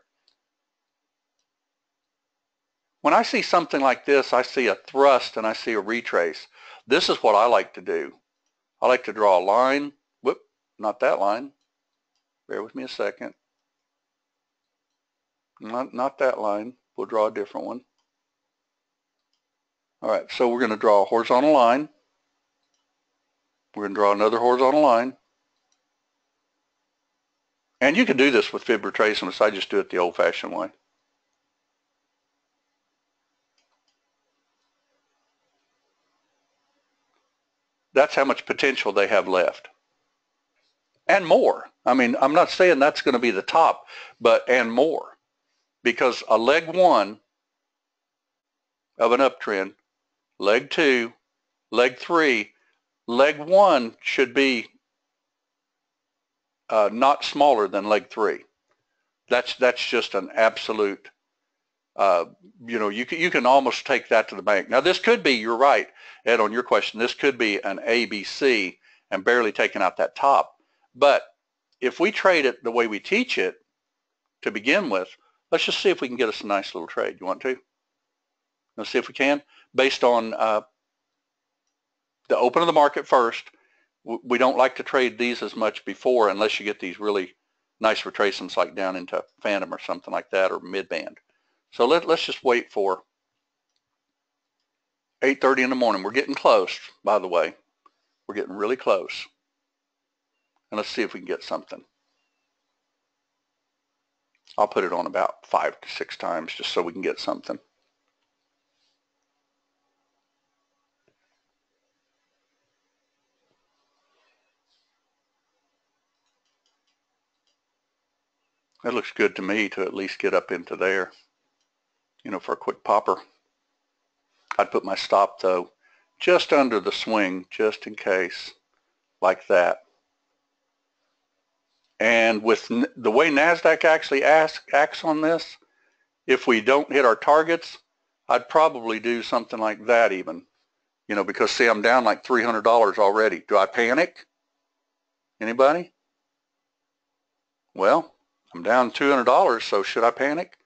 When I see something like this, I see a thrust and I see a retrace. This is what I like to do. I like to draw a line. Whoop, not that line. Bear with me a second. Not, not that line. We'll draw a different one. All right, so we're going to draw a horizontal line. We're going to draw another horizontal line. And you can do this with fib retracements. I just do it the old-fashioned way. That's how much potential they have left. And more. I mean, I'm not saying that's going to be the top, but and more. Because a leg one of an uptrend, leg two, leg three, leg one should be uh, not smaller than leg three. That's that's just an absolute, uh, you know, you can, you can almost take that to the bank. Now this could be, you're right, Ed, on your question, this could be an A B C and barely taking out that top. But if we trade it the way we teach it to begin with, let's just see if we can get us a nice little trade. You want to? Let's see if we can, based on uh, the open of the market first. We don't like to trade these as much before unless you get these really nice retracements like down into Phantom or something like that, or mid-band. So let, let's just wait for eight thirty in the morning. We're getting close, by the way. We're getting really close. And let's see if we can get something. I'll put it on about five to six times just so we can get something. It looks good to me to at least get up into there, you know, for a quick popper. I'd put my stop, though, just under the swing, just in case, like that. And with the way NASDAQ actually acts on this, if we don't hit our targets, I'd probably do something like that even, you know, because see, I'm down like three hundred dollars already. Do I panic? Anybody? Well, I'm down two hundred dollars, so should I panic?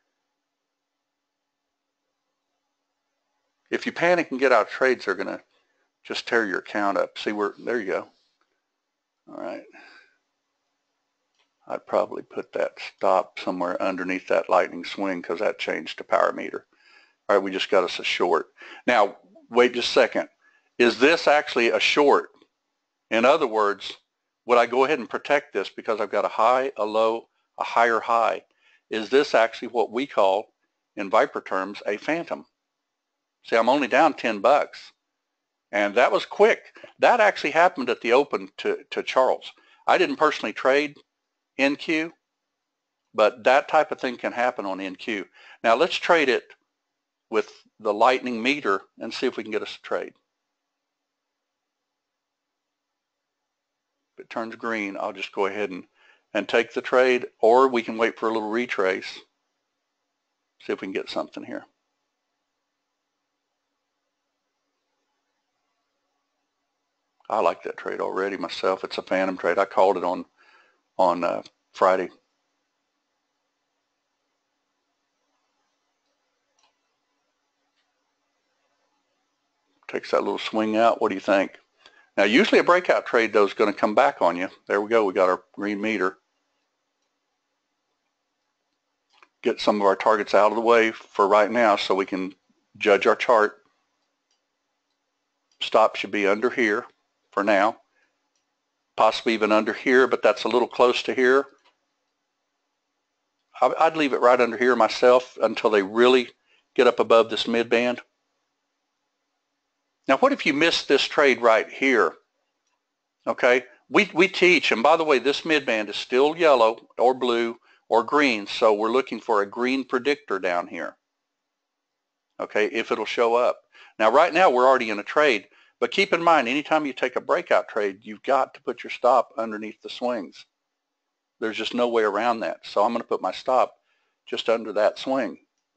If you panic and get out of trades, they're going to just tear your account up. See where, there you go. All right. I'd probably put that stop somewhere underneath that lightning swing because that changed to power meter. All right, we just got us a short. Now, wait just a second. Is this actually a short? In other words, would I go ahead and protect this because I've got a high, a low, a higher high? Is this actually what we call, in Viper terms, a phantom? See, I'm only down ten bucks. And that was quick. That actually happened at the open to, to Charles. I didn't personally trade N Q, but that type of thing can happen on N Q. Now let's trade it with the lightning meter and see if we can get us a trade. If it turns green, I'll just go ahead and, and take the trade, or we can wait for a little retrace. See if we can get something here. I like that trade already myself. It's a phantom trade. I called it on on uh, Friday. Takes that little swing out. What do you think? Now, usually a breakout trade, though, is going to come back on you. There we go. We got our green meter. Get some of our targets out of the way for right now so we can judge our chart. Stop should be under here for now. Possibly even under here, but that's a little close to here. I'd leave it right under here myself until they really get up above this mid band. Now, what if you miss this trade right here? Okay, we, we teach, and by the way, this mid band is still yellow or blue or green, so we're looking for a green predictor down here. Okay, if it'll show up. Now, right now, we're already in a trade. But keep in mind, anytime you take a breakout trade, you've got to put your stop underneath the swings. There's just no way around that. So I'm going to put my stop just under that swing.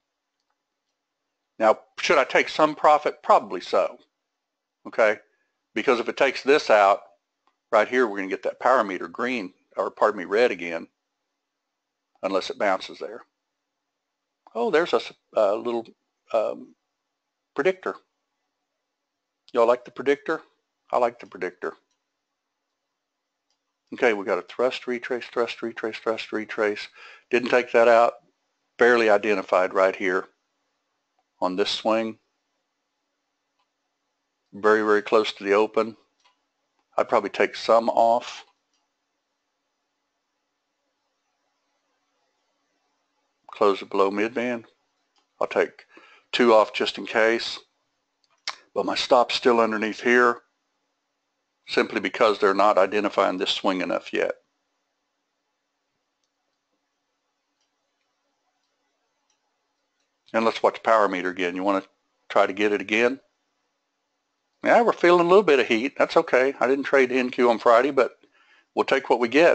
Now, should I take some profit? Probably so. Okay? Because if it takes this out, right here, we're going to get that power meter green, or pardon me, red again, unless it bounces there. Oh, there's a, a little um, predictor. Y'all like the predictor? I like the predictor. Okay, we got a thrust, retrace, thrust, retrace, thrust, retrace. Didn't take that out. Barely identified right here on this swing. Very, very close to the open. I'd probably take some off. Close it below midband. I'll take two off just in case. But my stop's still underneath here, simply because they're not identifying this swing enough yet. And let's watch power meter again. You want to try to get it again? Yeah, we're feeling a little bit of heat. That's okay. I didn't trade N Q on Friday, but we'll take what we get.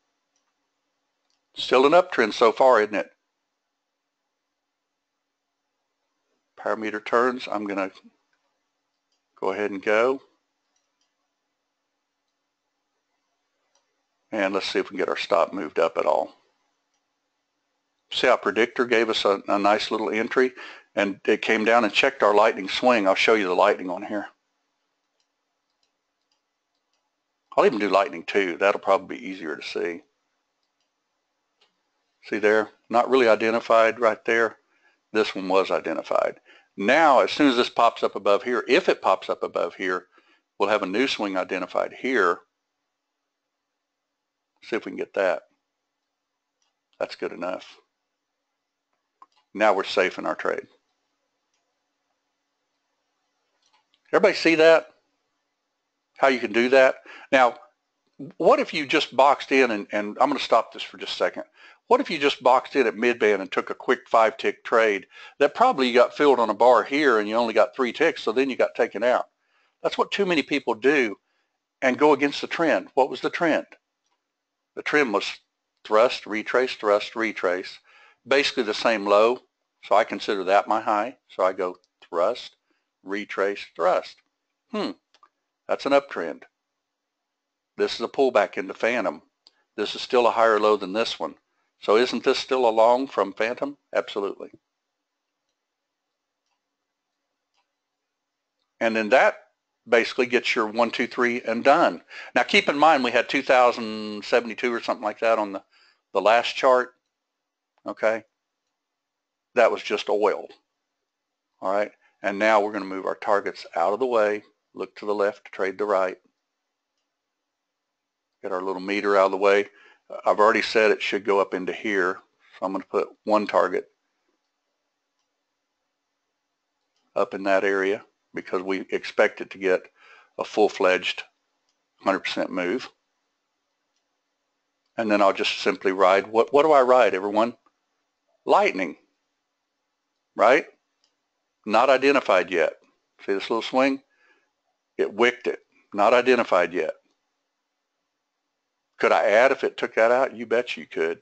Still an uptrend so far, isn't it? Power meter turns. I'm going to go ahead and go. And let's see if we can get our stop moved up at all. See how predictor gave us a, a nice little entry, and it came down and checked our lightning swing. I'll show you the lightning on here. I'll even do lightning two. That'll probably be easier to see. See there? Not really identified right there. This one was identified. Now, as soon as this pops up above here, if it pops up above here, we'll have a new swing identified here. See if we can get that. That's good enough. Now we're safe in our trade. Everybody see that? How you can do that? Now, what if you just boxed in, and, and I'm going to stop this for just a second. What if you just boxed in at mid-band and took a quick five-tick trade that probably you got filled on a bar here and you only got three ticks, so then you got taken out? That's what too many people do and go against the trend. What was the trend? The trend was thrust, retrace, thrust, retrace. Basically the same low, so I consider that my high. So I go thrust, retrace, thrust. Hmm, that's an uptrend. This is a pullback into Phantom. This is still a higher low than this one. So isn't this still a long from Phantom? Absolutely. And then that basically gets your one, two, three, and done. Now keep in mind we had two thousand seventy-two or something like that on the, the last chart. Okay. That was just oil. All right. And now we're going to move our targets out of the way, look to the left, trade the right. Get our little meter out of the way. I've already said it should go up into here, so I'm going to put one target up in that area because we expect it to get a full-fledged one hundred percent move. And then I'll just simply ride. What, what do I ride, everyone? Lightning, right? Not identified yet. See this little swing? It wicked it. Not identified yet. Could I add if it took that out? You bet you could.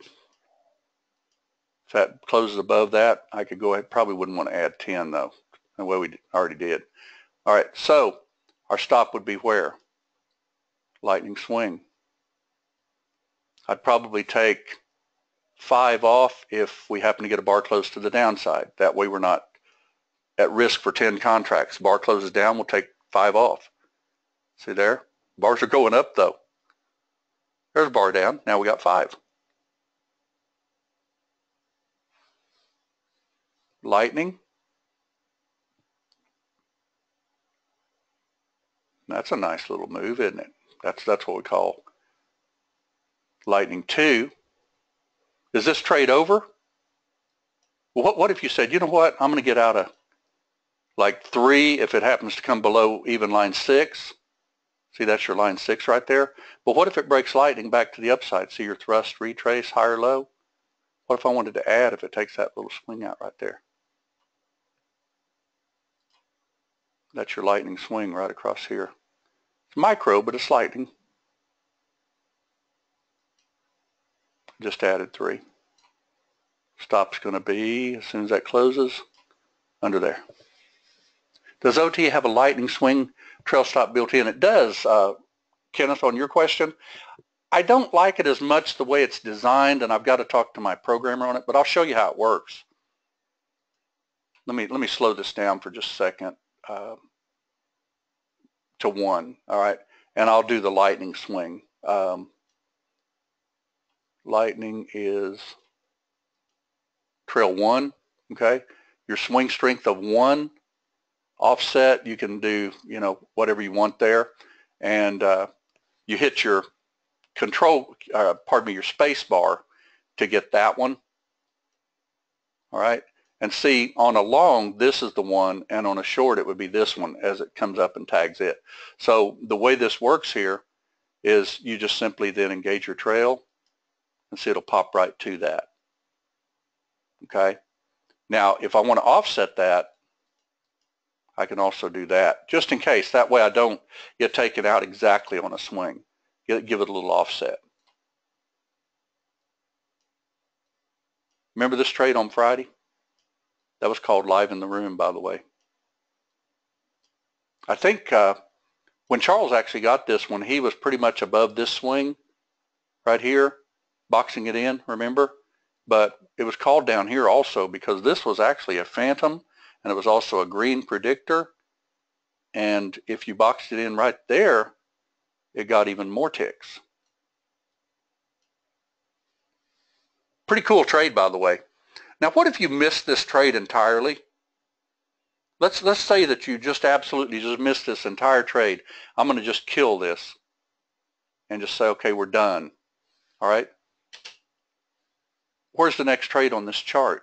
If that closes above that, I could go ahead. Probably wouldn't want to add ten though, the way we already did. All right, so our stop would be where? Lightning swing. I'd probably take five off if we happen to get a bar close to the downside. That way we're not at risk for ten contracts. Bar closes down, we'll take five off. See there? Bars are going up though. There's a bar down. Now we got five. Lightning. That's a nice little move, isn't it? That's that's what we call lightning two. Is this trade over? Well, what what if you said, you know what? I'm going to get out of like three if it happens to come below even line six. See, that's your line six right there. But what if it breaks lightning back to the upside? See your thrust, retrace, higher low? What if I wanted to add if it takes that little swing out right there? That's your lightning swing right across here. It's micro, but it's lightning. Just added three. Stop's going to be, as soon as that closes, under there. Does O T have a lightning swing trail stop built in? It does, uh, Kenneth, on your question. I don't like it as much the way it's designed, and I've got to talk to my programmer on it, but I'll show you how it works. Let me, let me slow this down for just a second uh, to one, all right? And I'll do the lightning swing. Um, lightning is trail one, okay? Your swing strength of one. Offset, you can do, you know, whatever you want there. And uh, you hit your control, uh, pardon me, your space bar to get that one. All right. And see, on a long, this is the one, and on a short, it would be this one as it comes up and tags it. So the way this works here is you just simply then engage your trail, and see it'll pop right to that. Okay. Now, if I want to offset that, I can also do that, just in case. That way I don't get taken out exactly on a swing. Give it a little offset. Remember this trade on Friday? That was called Live in the Room, by the way. I think uh, when Charles actually got this one, he was pretty much above this swing right here, boxing it in, remember? But it was called down here also because this was actually a phantom, and it was also a green predictor. And if you boxed it in right there, it got even more ticks. Pretty cool trade, by the way. Now, what if you missed this trade entirely? Let's, let's say that you just absolutely just missed this entire trade. I'm going to just kill this and just say, okay, we're done. All right. Where's the next trade on this chart?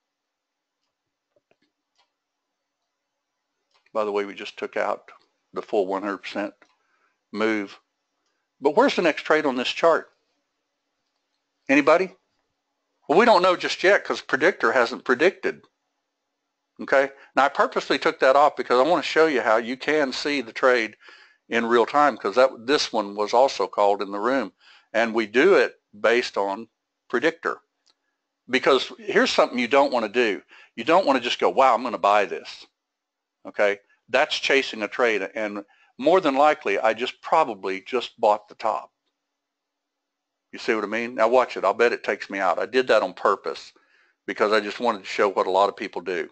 By the way, we just took out the full one hundred percent move. But where's the next trade on this chart? Anybody? Well, we don't know just yet because predictor hasn't predicted. Okay. Now I purposely took that off because I want to show you how you can see the trade in real time, because that this one was also called in the room, and we do it based on predictor. Because here's something you don't want to do. You don't want to just go, wow, I'm going to buy this. Okay. That's chasing a trade, and more than likely I just probably just bought the top. You see what I mean? Now watch it. I'll bet it takes me out. I did that on purpose because I just wanted to show what a lot of people do.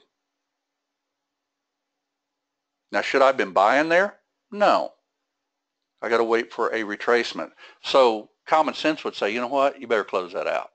Now, should I have been buying there? No. I got to wait for a retracement. So common sense would say, you know what? You better close that out.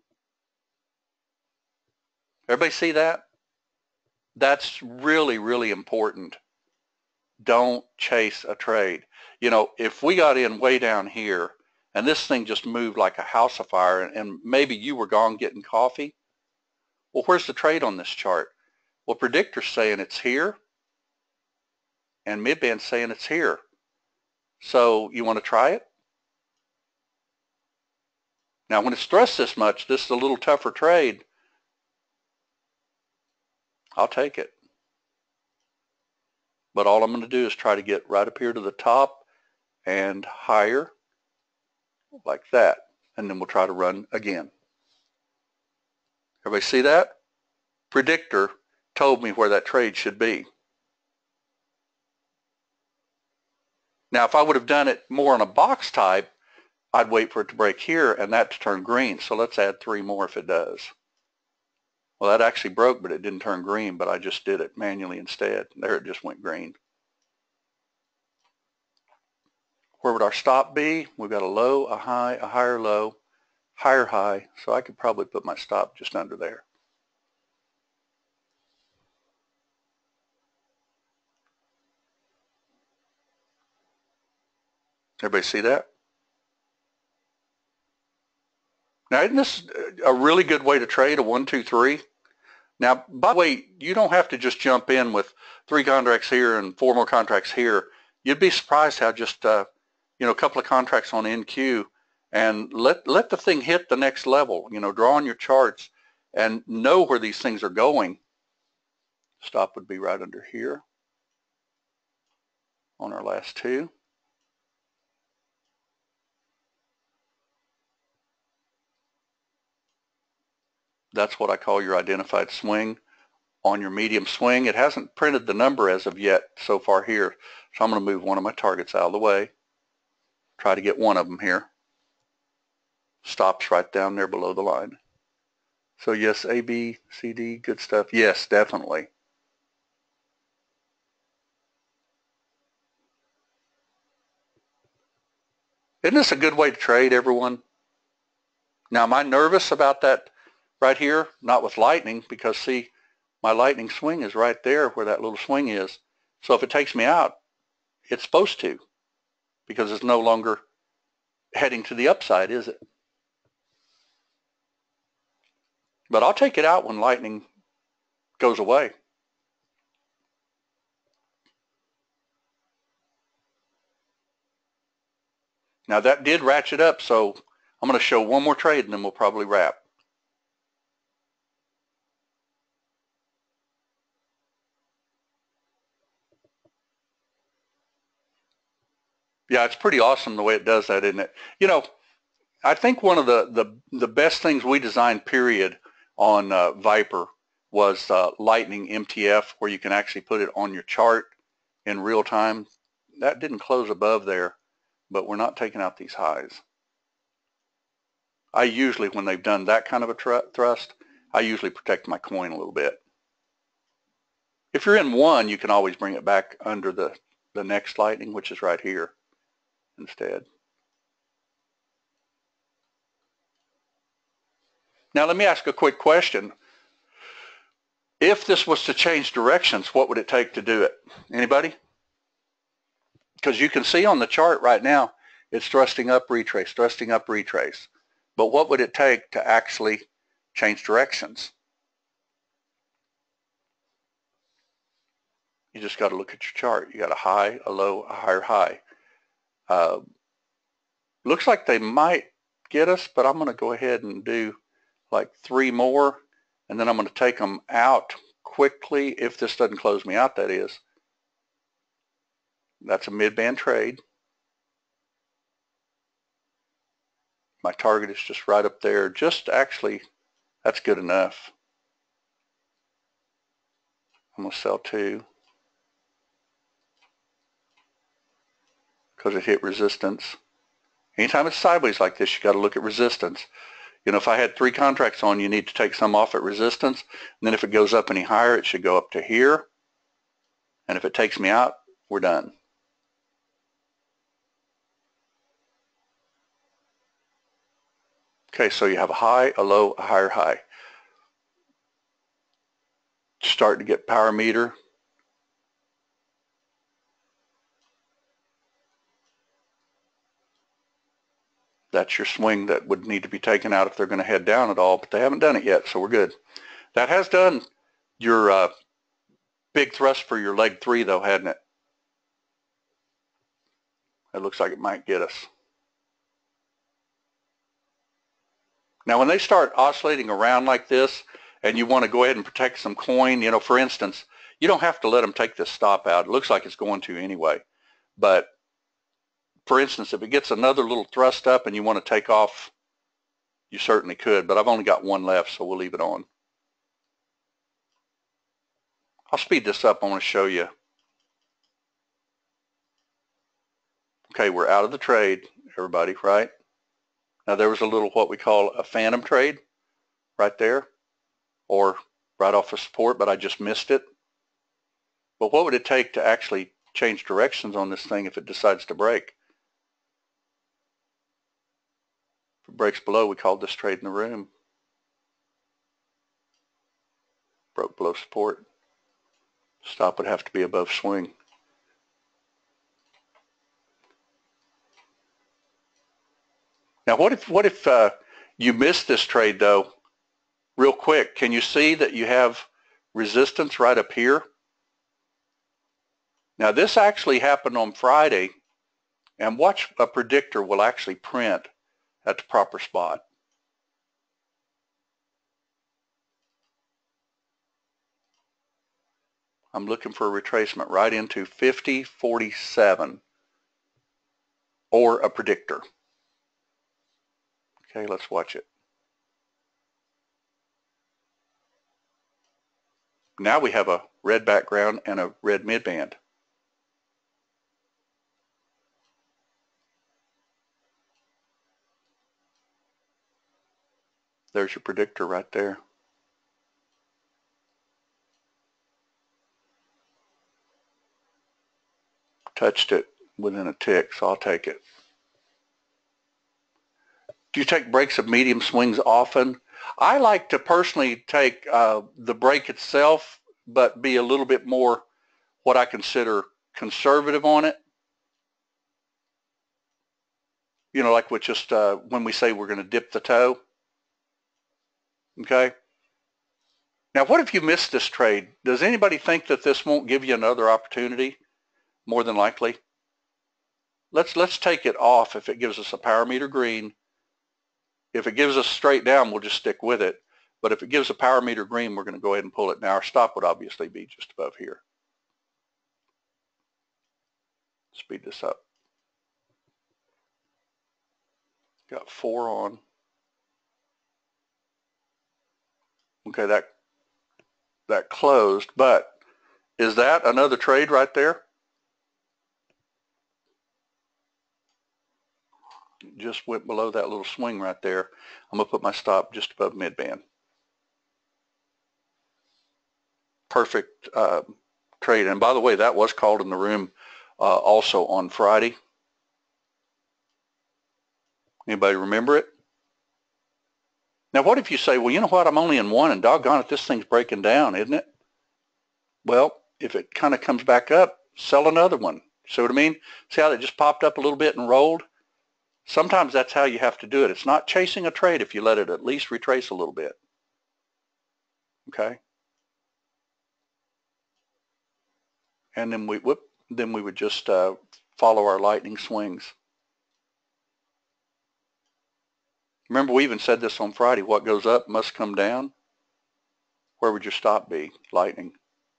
Everybody see that? That's really, really important. Don't chase a trade. You know, if we got in way down here and this thing just moved like a house of fire, and maybe you were gone getting coffee, well, where's the trade on this chart? Well, predictor's saying it's here, and midband's saying it's here. So you want to try it? Now, when it's stressed this much, this is a little tougher trade. I'll take it. But all I'm going to do is try to get right up here to the top and higher, like that. And then we'll try to run again. Everybody see that? Predictor told me where that trade should be. Now, if I would have done it more on a box type, I'd wait for it to break here and that to turn green. So let's add three more if it does. Well, that actually broke, but it didn't turn green, but I just did it manually instead. There it just went green. Where would our stop be? We've got a low, a high, a higher low, higher high. So I could probably put my stop just under there. Everybody see that? Now, isn't this a really good way to trade, a one, two, three? Now, by the way, you don't have to just jump in with three contracts here and four more contracts here. You'd be surprised how just, uh, you know, a couple of contracts on N Q, and let, let the thing hit the next level. You know, draw on your charts and know where these things are going. Stop would be right under here on our last two. That's what I call your identified swing. On your medium swing, it hasn't printed the number as of yet so far here. So I'm going to move one of my targets out of the way. Try to get one of them here. Stops right down there below the line. So yes, A, B, C, D, good stuff. Yes, definitely. Isn't this a good way to trade, everyone? Now, am I nervous about that right here? Not with lightning, because see, my lightning swing is right there where that little swing is. So if it takes me out, it's supposed to, because it's no longer heading to the upside, is it? But I'll take it out when lightning goes away. Now that did ratchet up, so I'm going to show one more trade and then we'll probably wrap. Yeah, it's pretty awesome the way it does that, isn't it? You know, I think one of the, the, the best things we designed, period, on uh, Viper was uh, Lightning M T F, where you can actually put it on your chart in real time. That didn't close above there, but we're not taking out these highs. I usually, when they've done that kind of a tr thrust, I usually protect my coin a little bit. If you're in one, you can always bring it back under the, the next lightning, which is right here instead. Now let me ask a quick question. If this was to change directions, what would it take to do it? Anybody? Because you can see on the chart right now, it's thrusting up, retrace, thrusting up, retrace. But what would it take to actually change directions? You just got to look at your chart. You got a high, a low, a higher high. Uh, looks like they might get us, but I'm going to go ahead and do like three more, and then I'm going to take them out quickly, if this doesn't close me out, that is. That's a mid-band trade. My target is just right up there. Just actually, that's good enough. I'm going to sell two because it hit resistance. Anytime it's sideways like this, you got to look at resistance. You know, if I had three contracts on, you need to take some off at resistance. And then if it goes up any higher, it should go up to here. And if it takes me out, we're done. Okay, so you have a high, a low, a higher high. Starting to get power meter. That's your swing that would need to be taken out if they're going to head down at all, but they haven't done it yet, so we're good. That has done your uh, big thrust for your leg three, though, hadn't it? It looks like it might get us. Now, when they start oscillating around like this, and you want to go ahead and protect some coin, you know, for instance, you don't have to let them take this stop out. It looks like it's going to anyway. But, for instance, if it gets another little thrust up and you want to take off, you certainly could. But I've only got one left, so we'll leave it on. I'll speed this up. I want to show you. Okay, we're out of the trade, everybody, right? Now, there was a little what we call a phantom trade right there, or right off of support, but I just missed it. But what would it take to actually change directions on this thing if it decides to break? If it breaks below, we called this trade in the room. Broke below support. Stop would have to be above swing. Now, what if what if uh, you missed this trade, though, real quick? Can you see that you have resistance right up here? Now, this actually happened on Friday, and watch, a predictor will actually print at the proper spot. I'm looking for a retracement right into fifty forty-seven, or a predictor. Okay, let's watch it. Now we have a red background and a red midband. There's your predictor right there. Touched it within a tick, so I'll take it. Do you take breaks of medium swings often? I like to personally take uh, the break itself, but be a little bit more what I consider conservative on it. You know, like with just uh, when we say we're going to dip the toe. Okay. Now, what if you miss this trade? Does anybody think that this won't give you another opportunity? More than likely. Let's let's take it off if it gives us a power meter green. If it gives us straight down, we'll just stick with it. But if it gives a power meter green, we're going to go ahead and pull it. Now, our stop would obviously be just above here. Speed this up. Got four on. Okay, that that closed, but is that another trade right there? Just went below that little swing right there. I'm going to put my stop just above midband. Perfect uh, trade. And by the way, that was called in the room uh, also on Friday. Anybody remember it? Now, what if you say, well, you know what, I'm only in one, and doggone it, this thing's breaking down, isn't it? Well, if it kind of comes back up, sell another one. See what I mean? See how it just popped up a little bit and rolled? Sometimes that's how you have to do it. It's not chasing a trade if you let it at least retrace a little bit. Okay? And then we whoop, then we would just uh, follow our lightning swings. Remember, we even said this on Friday, what goes up must come down. Where would your stop be? Lightning.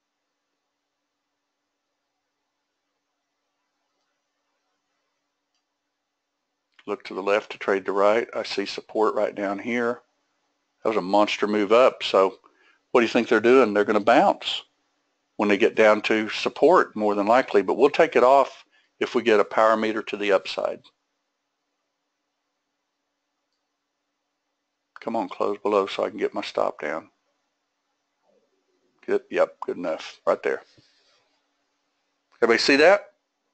Look to the left to trade the right. I see support right down here. That was a monster move up. So what do you think they're doing? They're going to bounce when they get down to support, more than likely. But we'll take it off if we get a power meter to the upside. Come on, close below so I can get my stop down. Good. Yep, good enough. Right there. Everybody see that?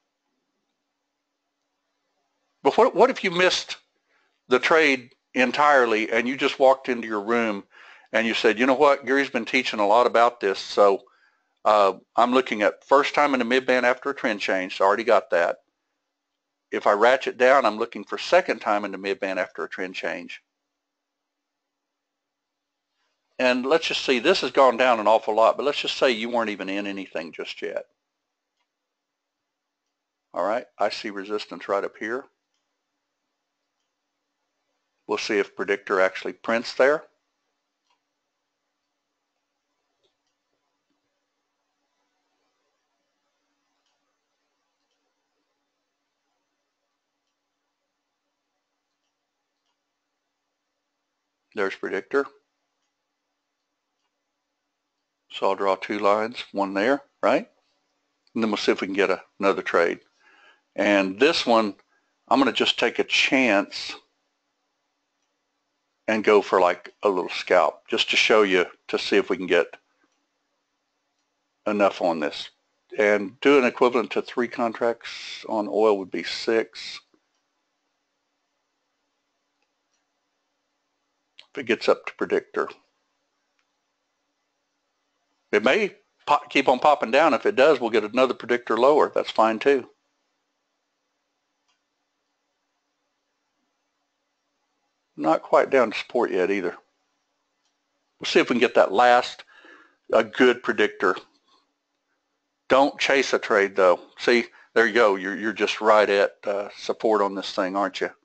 But what, what if you missed the trade entirely and you just walked into your room and you said, you know what, Gary's been teaching a lot about this, so uh, I'm looking at first time in the mid-band after a trend change, so I already got that. If I ratchet down, I'm looking for second time in the mid-band after a trend change. And let's just see, this has gone down an awful lot, but let's just say you weren't even in anything just yet. All right, I see resistance right up here. We'll see if predictor actually prints there. There's predictor. So I'll draw two lines, one there, right? And then we'll see if we can get a, another trade. And this one, I'm going to just take a chance and go for like a little scalp, just to show you, to see if we can get enough on this. And do an equivalent to three contracts on oil would be six. If it gets up to predictor. It may pop, keep on popping down. If it does, we'll get another predictor lower. That's fine too. Not quite down to support yet either. We'll see if we can get that last, a good predictor. Don't chase a trade though. See, there you go. You're, you're just right at uh, support on this thing, aren't you?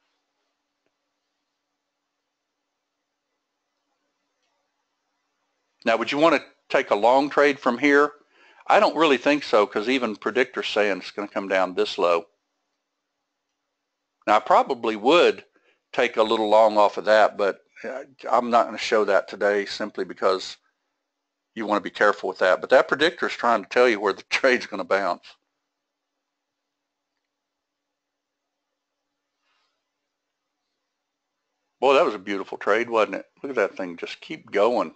Now, would you want to take a long trade from here? I don't really think so, because even predictor's saying it's going to come down this low. Now, I probably would take a little long off of that, but I'm not going to show that today simply because you want to be careful with that. But that predictor is trying to tell you where the trade's going to bounce. Boy, that was a beautiful trade, wasn't it? Look at that thing just keep going.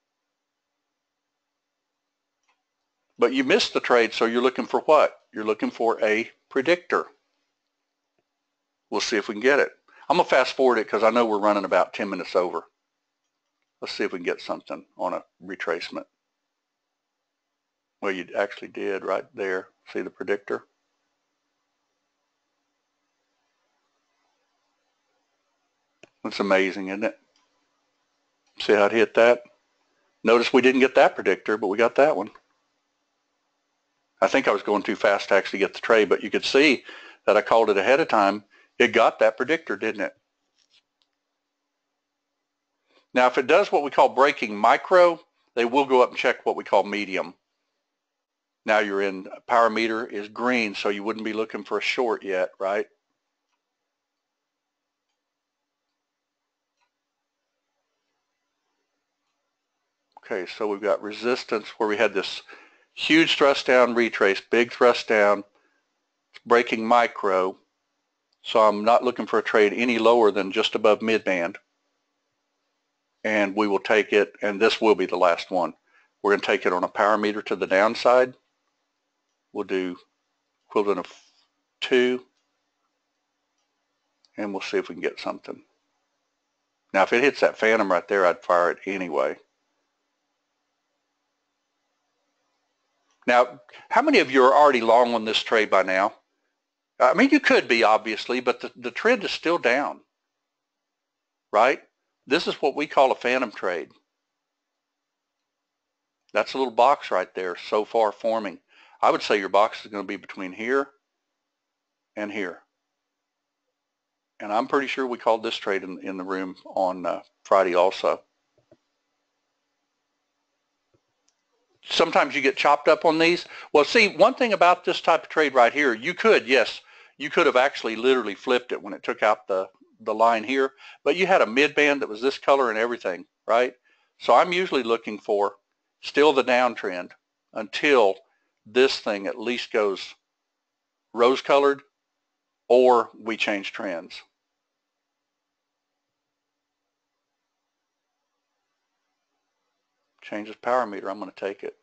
But you missed the trade, so you're looking for what? You're looking for a predictor. We'll see if we can get it. I'm going to fast forward it because I know we're running about ten minutes over. Let's see if we can get something on a retracement. Well, you actually did right there. See the predictor? That's amazing, isn't it? See how it hit that? Notice we didn't get that predictor, but we got that one. I think I was going too fast to actually get the trade, but you could see that I called it ahead of time. It got that predictor, didn't it? Now, if it does what we call breaking micro, they will go up and check what we call medium. Now you're in, power meter is green, so you wouldn't be looking for a short yet, right? Okay, so we've got resistance where we had this huge thrust down retrace, big thrust down, breaking micro. So I'm not looking for a trade any lower than just above mid-band. And we will take it, and this will be the last one. We're going to take it on a power meter to the downside. We'll do equivalent of two, and we'll see if we can get something. Now, if it hits that phantom right there, I'd fire it anyway. Now, how many of you are already long on this trade by now? I mean, you could be, obviously, but the, the trend is still down, right? This is what we call a phantom trade. That's a little box right there so far forming. I would say your box is going to be between here and here. And I'm pretty sure we called this trade in, in the room on uh, Friday also. Sometimes you get chopped up on these. Well, see, one thing about this type of trade right here, you could, yes, you could have actually literally flipped it when it took out the, the line here, but you had a mid-band that was this color and everything, right? So I'm usually looking for still the downtrend until this thing at least goes rose-colored or we change trends. Changes power meter, I'm going to take it.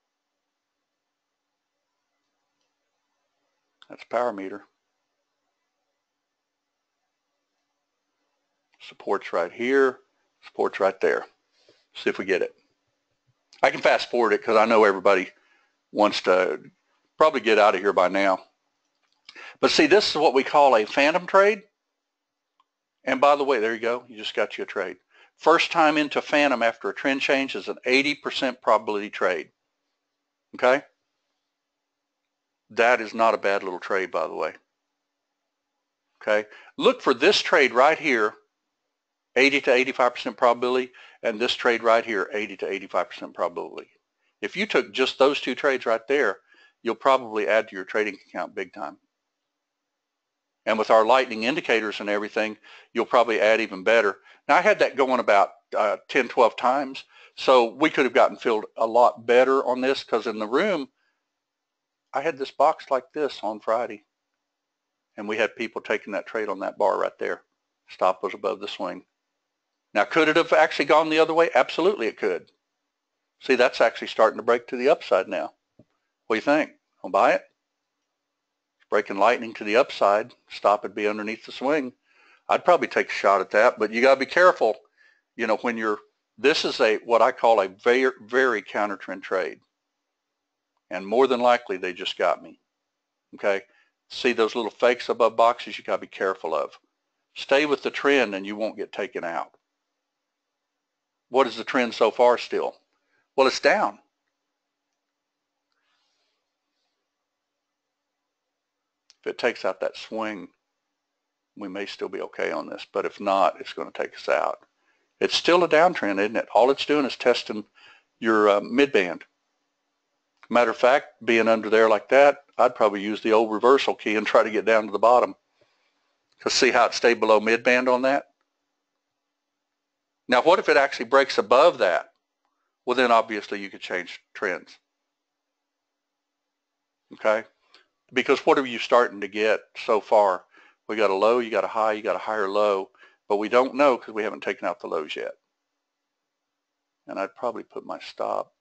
That's power meter. Supports right here, supports right there. See if we get it. I can fast forward it because I know everybody wants to probably get out of here by now. But see, this is what we call a phantom trade. And by the way, there you go. You just got you a trade. First time into phantom after a trend change is an eighty percent probability trade. Okay? That is not a bad little trade, by the way. Okay? Look for this trade right here, eighty to eighty-five percent probability, and this trade right here, eighty to eighty-five percent probability. If you took just those two trades right there, you'll probably add to your trading account big time. And with our lightning indicators and everything, you'll probably add even better. Now, I had that going about uh, ten, twelve times, so we could have gotten filled a lot better on this because in the room, I had this box like this on Friday, and we had people taking that trade on that bar right there. Stop was above the swing. Now, could it have actually gone the other way? Absolutely, it could. See, that's actually starting to break to the upside now. What do you think? I'll buy it? Breaking lightning to the upside, stop would be underneath the swing. I'd probably take a shot at that, but you got to be careful. You know, when you're, this is a, what I call a very, very counter trend trade. And more than likely, they just got me. Okay. See those little fakes above boxes? You got to be careful of. Stay with the trend and you won't get taken out. What is the trend so far still? Well, it's down. If it takes out that swing, we may still be okay on this, but if not, it's going to take us out. It's still a downtrend, isn't it? All it's doing is testing your uh, mid-band. Matter of fact, being under there like that, I'd probably use the old reversal key and try to get down to the bottom. Because see how it stayed below mid-band on that? Now, what if it actually breaks above that? Well, then obviously you could change trends. Okay? Because what are you starting to get so far? We got a low, you got a high, you got a higher low, but we don't know because we haven't taken out the lows yet. And I'd probably put my stop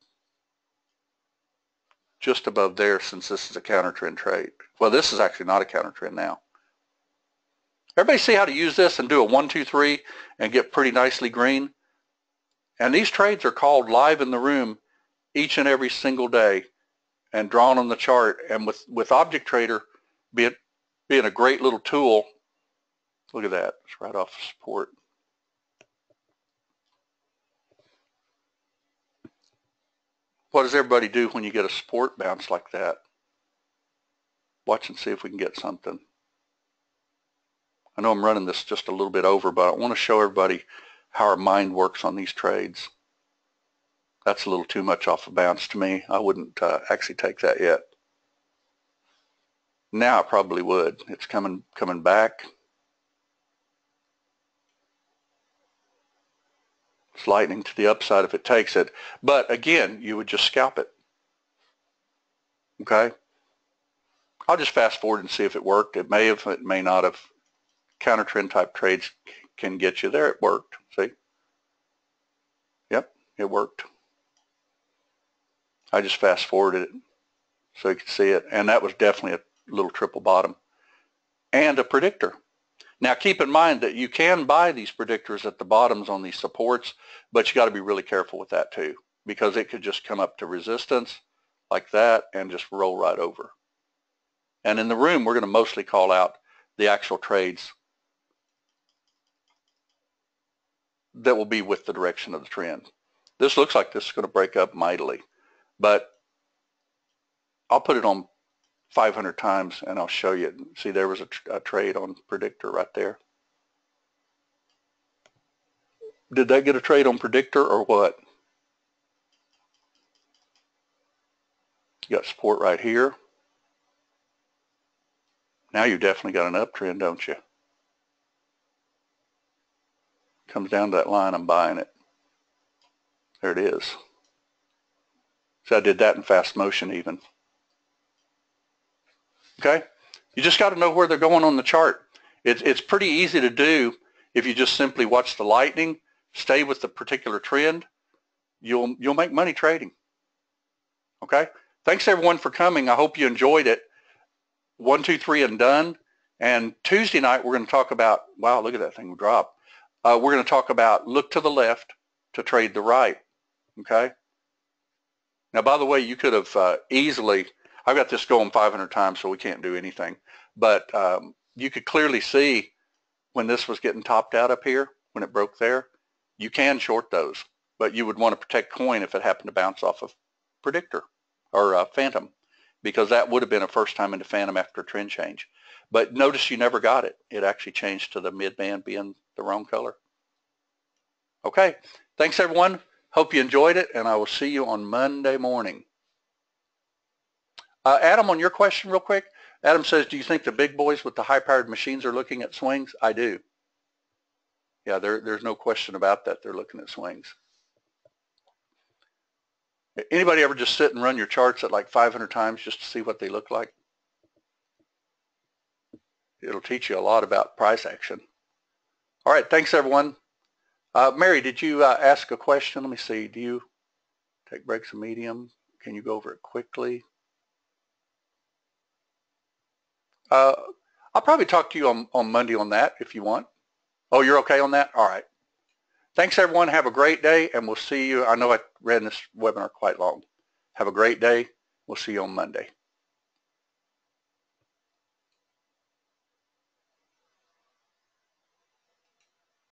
just above there since this is a counter trend trade. Well, this is actually not a counter trend now. Everybody see how to use this and do a one, two, three and get pretty nicely green? And these trades are called live in the room each and every single day and drawn on the chart. And with, with Object Trader being, being a great little tool, look at that, it's right off support. What does everybody do when you get a support bounce like that? Watch and see if we can get something. I know I'm running this just a little bit over, but I want to show everybody how our mind works on these trades. That's a little too much off a bounce to me. I wouldn't uh, actually take that yet. Now I probably would. It's coming coming back. It's lightning to the upside if it takes it. But again, you would just scalp it. Okay? I'll just fast forward and see if it worked. It may have, it may not have. Counter trend type trades can get you there. It worked. See? Yep, it worked. I just fast forwarded it so you can see it. And that was definitely a little triple bottom and a predictor. Now keep in mind that you can buy these predictors at the bottoms on these supports, but you got to be really careful with that too, because it could just come up to resistance like that and just roll right over. And in the room, we're going to mostly call out the actual trades that will be with the direction of the trend. This looks like this is going to break up mightily, but I'll put it on five hundred times and I'll show you. See, there was a, a trade on predictor right there. Did that get a trade on Predictor or what? You got support right here. Now you definitely got an uptrend, don't you? Comes down to that line, I'm buying it. There it is. So I did that in fast motion even. Okay? You just got to know where they're going on the chart. It's, it's pretty easy to do if you just simply watch the lightning, stay with the particular trend. You'll, you'll make money trading. Okay? Thanks everyone for coming. I hope you enjoyed it. One, two, three, and done. And Tuesday night we're going to talk about, wow, look at that thing drop. Uh, we're going to talk about look to the left to trade the right. Okay? Now, by the way, you could have uh, easily, I've got this going five hundred times, so we can't do anything. But um, you could clearly see when this was getting topped out up here, when it broke there, you can short those. But you would want to protect coin if it happened to bounce off of Predictor or uh, Phantom, because that would have been a first time into Phantom after a trend change. But notice you never got it. It actually changed to the mid-band being the wrong color. Okay. Thanks, everyone. Hope you enjoyed it, and I will see you on Monday morning. Uh, Adam, on your question real quick, Adam says, do you think the big boys with the high-powered machines are looking at swings? I do. Yeah, there, there's no question about that. They're looking at swings. Anybody ever just sit and run your charts at like five hundred times just to see what they look like? It'll teach you a lot about price action. All right, thanks everyone. Uh, Mary, did you uh, ask a question? Let me see. Do you take breaks of medium? Can you go over it quickly? Uh, I'll probably talk to you on, on Monday on that if you want. Oh, you're okay on that? All right. Thanks everyone. Have a great day, and we'll see you. I know I ran this webinar quite long. Have a great day. We'll see you on Monday.